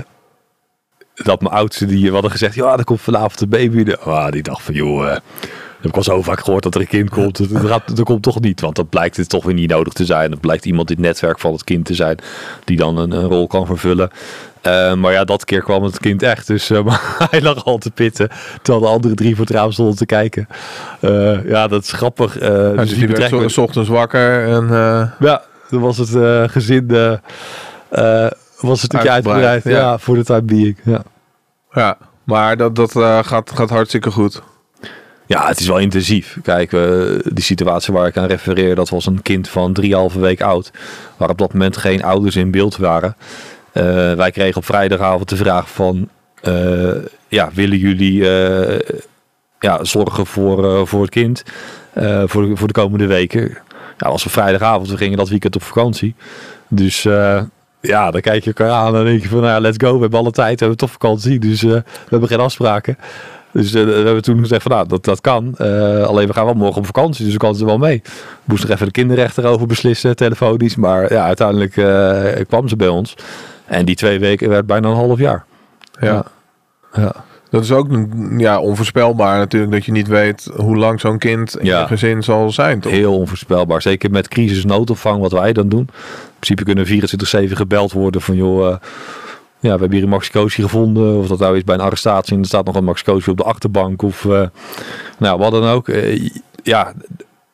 dat mijn oudste, die hadden gezegd, ja, er komt vanavond een baby. Ah, die dacht van, joh, uh, heb ik al zo vaak gehoord dat er een kind komt. Dat, dat, dat komt toch niet, want dan blijkt het toch weer niet nodig te zijn. Dan blijkt iemand in het netwerk van het kind te zijn die dan een, een rol kan vervullen. Uh, maar ja, dat keer kwam het kind echt. Dus uh, maar hij lag al te pitten. Terwijl de andere drie voor het raam stonden te kijken. Uh, ja, dat is grappig. Uh, ja, dus, dus die werd met... s ochtends wakker. En, uh... Ja, dan was het uh, gezin uh, uh, was het een stukje uitgebreid. Ja. ja, voor de time being. Ja, ja maar dat, dat uh, gaat, gaat hartstikke goed. Ja, het is wel intensief. Kijk, uh, die situatie waar ik aan refereer, dat was een kind van drieënhalve week oud. Waar op dat moment geen ouders in beeld waren. Uh, wij kregen op vrijdagavond de vraag van, uh, ja, willen jullie uh, ja, zorgen voor, uh, voor het kind uh, voor, de, voor de komende weken? Ja, dat was op vrijdagavond, we gingen dat weekend op vakantie. Dus uh, ja, dan kijk je elkaar aan en denk je van, nou ja, let's go, we hebben alle tijd, we hebben toch vakantie, dus uh, we hebben geen afspraken. Dus uh, we hebben toen gezegd van, nou, dat, dat kan. Uh, alleen we gaan wel morgen op vakantie, dus we kan er wel mee. We moesten er even de kinderrechter over beslissen, telefonisch. Maar ja, uiteindelijk uh, kwam ze bij ons. En die twee weken werd bijna een half jaar. Ja. ja. ja. Dat is ook ja, onvoorspelbaar natuurlijk, dat je niet weet hoe lang zo'n kind in ja. je gezin zal zijn. Toch? Heel onvoorspelbaar. Zeker met crisisnoodopvang, wat wij dan doen. In principe kunnen vierentwintig zeven gebeld worden van, joh, uh, ja, we hebben hier een maxicosi gevonden. Of dat nou is bij een arrestatie en er staat nog een maxicosi op de achterbank. Of uh, nou, wat dan ook. Uh, ja,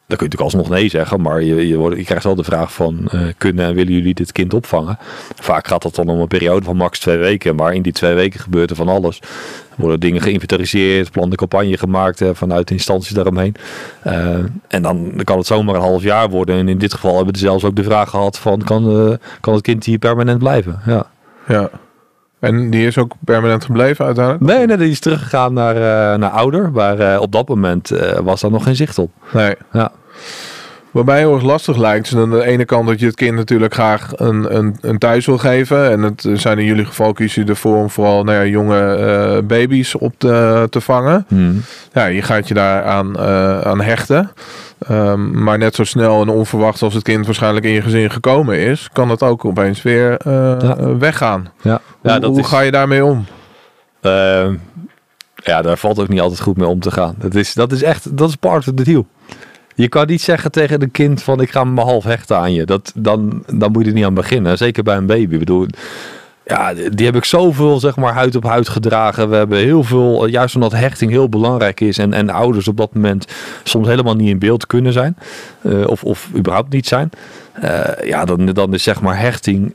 dan kun je natuurlijk alsnog nee zeggen, maar je, je, wordt, je krijgt wel de vraag van, uh, kunnen en willen jullie dit kind opvangen? Vaak gaat dat dan om een periode van max twee weken, maar in die twee weken gebeurt er van alles. Er worden dingen geïnventariseerd, plan de campagne gemaakt uh, vanuit de instanties daaromheen. Uh, en dan, dan kan het zomaar een half jaar worden. En in dit geval hebben we zelfs ook de vraag gehad van, kan, uh, kan het kind hier permanent blijven? Ja. Ja. En die is ook permanent gebleven uiteindelijk? Nee, nee die is teruggegaan naar, uh, naar ouder. Maar uh, op dat moment uh, was daar nog geen zicht op. Nee. Ja. Wat mij heel erg lastig lijkt, is aan de ene kant dat je het kind natuurlijk graag een, een, een thuis wil geven. En het zijn in jullie geval kies je ervoor om vooral nou ja, jonge uh, baby's op te, te vangen. Hmm. Ja, je gaat je daar aan, uh, aan hechten. Um, maar net zo snel en onverwacht als het kind waarschijnlijk in je gezin gekomen is, kan het ook opeens weer uh, ja. weggaan. Ja. Ja, hoe dat hoe is... ga je daarmee om? Uh, ja, daar valt ook niet altijd goed mee om te gaan. Dat is, dat is echt, dat is part of the deal. Je kan niet zeggen tegen een kind van ik ga me half hechten aan je. Dat, dan, dan moet je er niet aan beginnen. Zeker bij een baby. Ik bedoel, ja, die heb ik zoveel zeg maar huid op huid gedragen. We hebben heel veel, juist omdat hechting heel belangrijk is. En, en ouders op dat moment soms helemaal niet in beeld kunnen zijn. Uh, of, of überhaupt niet zijn. Uh, ja, dan, dan is zeg maar hechting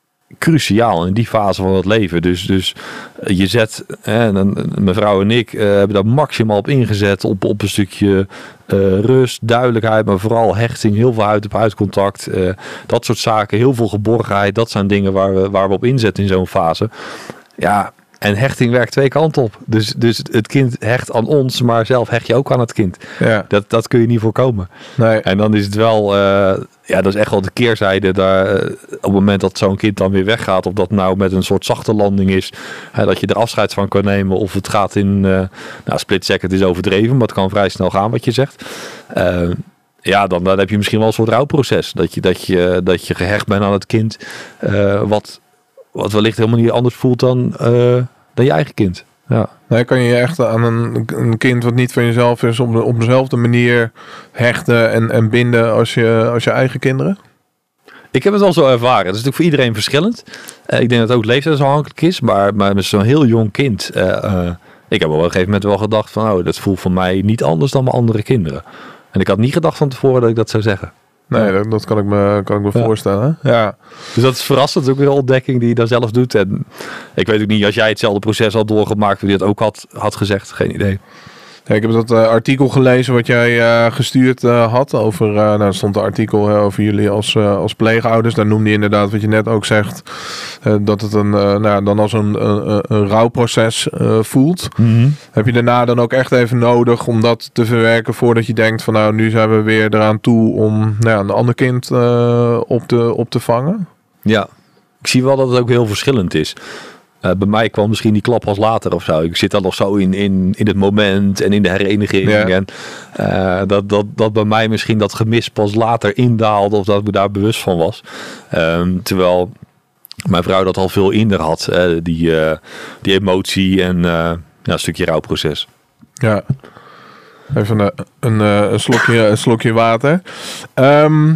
cruciaal in die fase van het leven. Dus, dus je zet, hè, mijn vrouw en ik uh, hebben daar maximaal op ingezet. Op, op een stukje uh, rust, duidelijkheid, maar vooral hechting, heel veel huid op huid contact. Uh, dat soort zaken, heel veel geborgenheid. Dat zijn dingen waar we, waar we op inzetten in zo'n fase. Ja, en hechting werkt twee kanten op. Dus, dus het kind hecht aan ons, maar zelf hecht je ook aan het kind. Ja. Dat, dat kun je niet voorkomen. Nee. En dan is het wel, uh, ja, dat is echt wel de keerzijde. Daar, uh, op het moment dat zo'n kind dan weer weggaat, of dat nou met een soort zachte landing is, uh, dat je er afscheid van kan nemen, of het gaat in, uh, nou, split second is overdreven, maar het kan vrij snel gaan wat je zegt. Uh, Ja, dan, dan heb je misschien wel een soort rouwproces. Dat je, dat je, dat je gehecht bent aan het kind, uh, wat, wat wellicht helemaal niet anders voelt dan, uh, dan je eigen kind. Ja. Nee, kan je je echt aan een, een kind wat niet van jezelf is op, de, op dezelfde manier hechten en, en binden als je, als je eigen kinderen? Ik heb het al zo ervaren. Dat is natuurlijk voor iedereen verschillend. Uh, ik denk dat het ook leeftijdsafhankelijk is, maar, maar met zo'n heel jong kind. Uh, uh, ik heb op een gegeven moment wel gedacht van, oh, dat voelt voor mij niet anders dan mijn andere kinderen. En ik had niet gedacht van tevoren dat ik dat zou zeggen. Nee, dat, dat kan ik me, kan ik me ja. voorstellen. Ja. Dus dat is verrassend. Dat is ook weer een ontdekking die je dan zelf doet. En ik weet ook niet, als jij hetzelfde proces had doorgemaakt, wie dat ook had, had gezegd. Geen idee. Ja, ik heb dat uh, artikel gelezen wat jij uh, gestuurd uh, had. Over, uh, nou, er stond een artikel uh, over jullie als, uh, als pleegouders. Daar noemde je inderdaad wat je net ook zegt. Uh, dat het een, uh, nou, dan als een, uh, een rouwproces uh, voelt. Mm-hmm. Heb je daarna dan ook echt even nodig om dat te verwerken voordat je denkt van nou, nu zijn we weer eraan toe om nou, een ander kind uh, op, te, op te vangen? Ja, ik zie wel dat het ook heel verschillend is. Uh, bij mij kwam misschien die klap pas later of zo. Ik zit dan nog zo in, in, in het moment en in de hereniging. Ja. En uh, dat, dat, dat bij mij misschien dat gemis pas later indaalde of dat ik me daar bewust van was. Um, terwijl mijn vrouw dat al veel in had. Uh, die, uh, die emotie en uh, ja, een stukje rouwproces. Ja, even een, een, een, slokje, een slokje water. Um...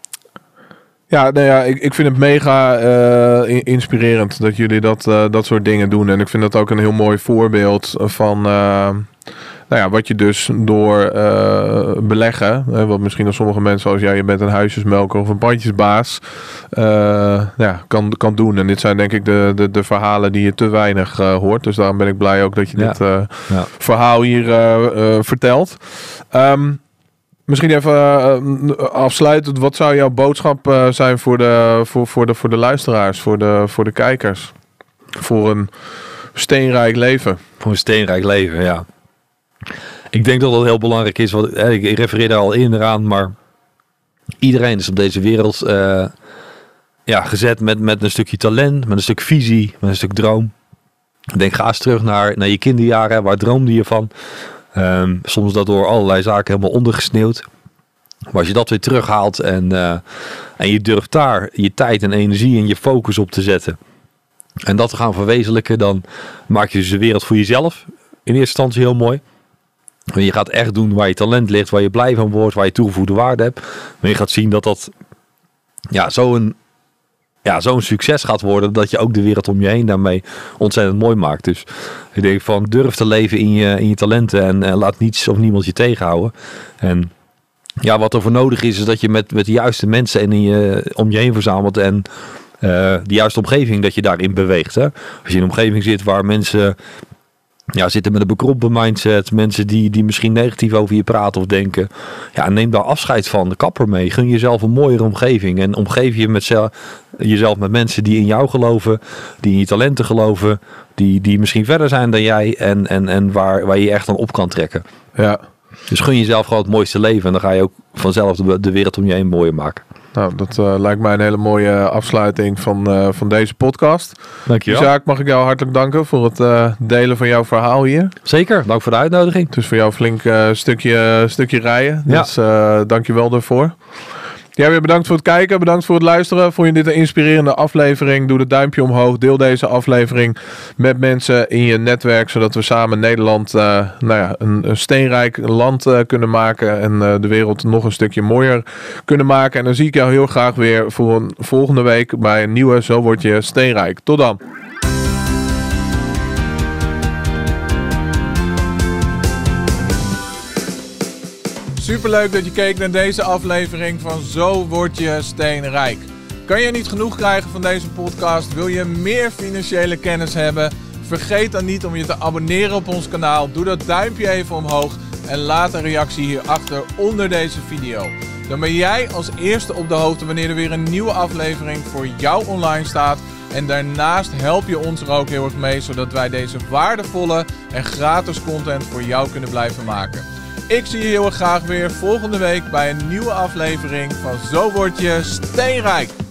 Ja, nou ja, ik, ik vind het mega uh, inspirerend dat jullie dat, uh, dat soort dingen doen. En ik vind dat ook een heel mooi voorbeeld van uh, nou ja, wat je dus door uh, beleggen, hè, wat misschien door sommige mensen zoals jij, je bent een huisjesmelker of een pandjesbaas, uh, ja, kan, kan doen. En dit zijn denk ik de, de, de verhalen die je te weinig uh, hoort. Dus daarom ben ik blij ook dat je ja. dit uh, ja. verhaal hier uh, uh, vertelt. Um, Misschien even uh, afsluitend, wat zou jouw boodschap uh, zijn voor de, voor, voor, de, voor de luisteraars, voor de, voor de kijkers? Voor een steenrijk leven. Voor een steenrijk leven, ja. Ik denk dat dat heel belangrijk is. Want, hè, ik, ik refereer daar al eerder aan, maar iedereen is op deze wereld uh, ja, gezet met, met een stukje talent, met een stuk visie, met een stuk droom. Ik denk, ga eens terug naar, naar je kinderjaren. Waar droomde je van? Um, soms dat door allerlei zaken helemaal ondergesneeuwd. Maar als je dat weer terughaalt en, uh, en je durft daar je tijd en energie en je focus op te zetten. En dat te gaan verwezenlijken, dan maak je dus de wereld voor jezelf in eerste instantie heel mooi. En je gaat echt doen waar je talent ligt, waar je blij van wordt, waar je toegevoegde waarde hebt. Maar je gaat zien dat dat ja, zo'n ja, zo'n succes gaat worden dat je ook de wereld om je heen daarmee ontzettend mooi maakt. Dus ik denk van durf te leven in je, in je talenten en, en laat niets of niemand je tegenhouden. En ja, wat er voor nodig is, is dat je met, met de juiste mensen en in je, om je heen verzamelt en uh, de juiste omgeving, dat je daarin beweegt. Hè? Als je in een omgeving zit waar mensen ja, zitten met een bekrompen mindset, mensen die, die misschien negatief over je praten of denken, ja, neem daar afscheid van, de kapper mee. Gun jezelf een mooiere omgeving en omgeef je met zelf, jezelf met mensen die in jou geloven, die in je talenten geloven, die, die misschien verder zijn dan jij en, en, en waar, waar je je echt aan op kan trekken. Ja. Dus gun jezelf gewoon het mooiste leven en dan ga je ook vanzelf de, de wereld om je heen mooier maken. Nou, dat uh, lijkt mij een hele mooie afsluiting van, uh, van deze podcast. Dankjewel. Isaac, mag ik jou hartelijk danken voor het uh, delen van jouw verhaal hier. Zeker, dank voor de uitnodiging. Het is voor jou een flink uh, stukje, stukje rijden, ja. dus uh, dank je wel daarvoor. Ja, weer bedankt voor het kijken, bedankt voor het luisteren. Vond je dit een inspirerende aflevering? Doe het duimpje omhoog, deel deze aflevering met mensen in je netwerk, zodat we samen Nederland uh, nou ja, een, een steenrijk land uh, kunnen maken en uh, de wereld nog een stukje mooier kunnen maken. En dan zie ik jou heel graag weer voor een volgende week bij een nieuwe Zo Word Je Steenrijk. Tot dan! Superleuk dat je keek naar deze aflevering van Zo Word Je Steenrijk. Kan je niet genoeg krijgen van deze podcast? Wil je meer financiële kennis hebben? Vergeet dan niet om je te abonneren op ons kanaal. Doe dat duimpje even omhoog en laat een reactie hierachter onder deze video. Dan ben jij als eerste op de hoogte wanneer er weer een nieuwe aflevering voor jou online staat. En daarnaast help je ons er ook heel erg mee, zodat wij deze waardevolle en gratis content voor jou kunnen blijven maken. Ik zie je heel erg graag weer volgende week bij een nieuwe aflevering van Zo Word Je Steenrijk.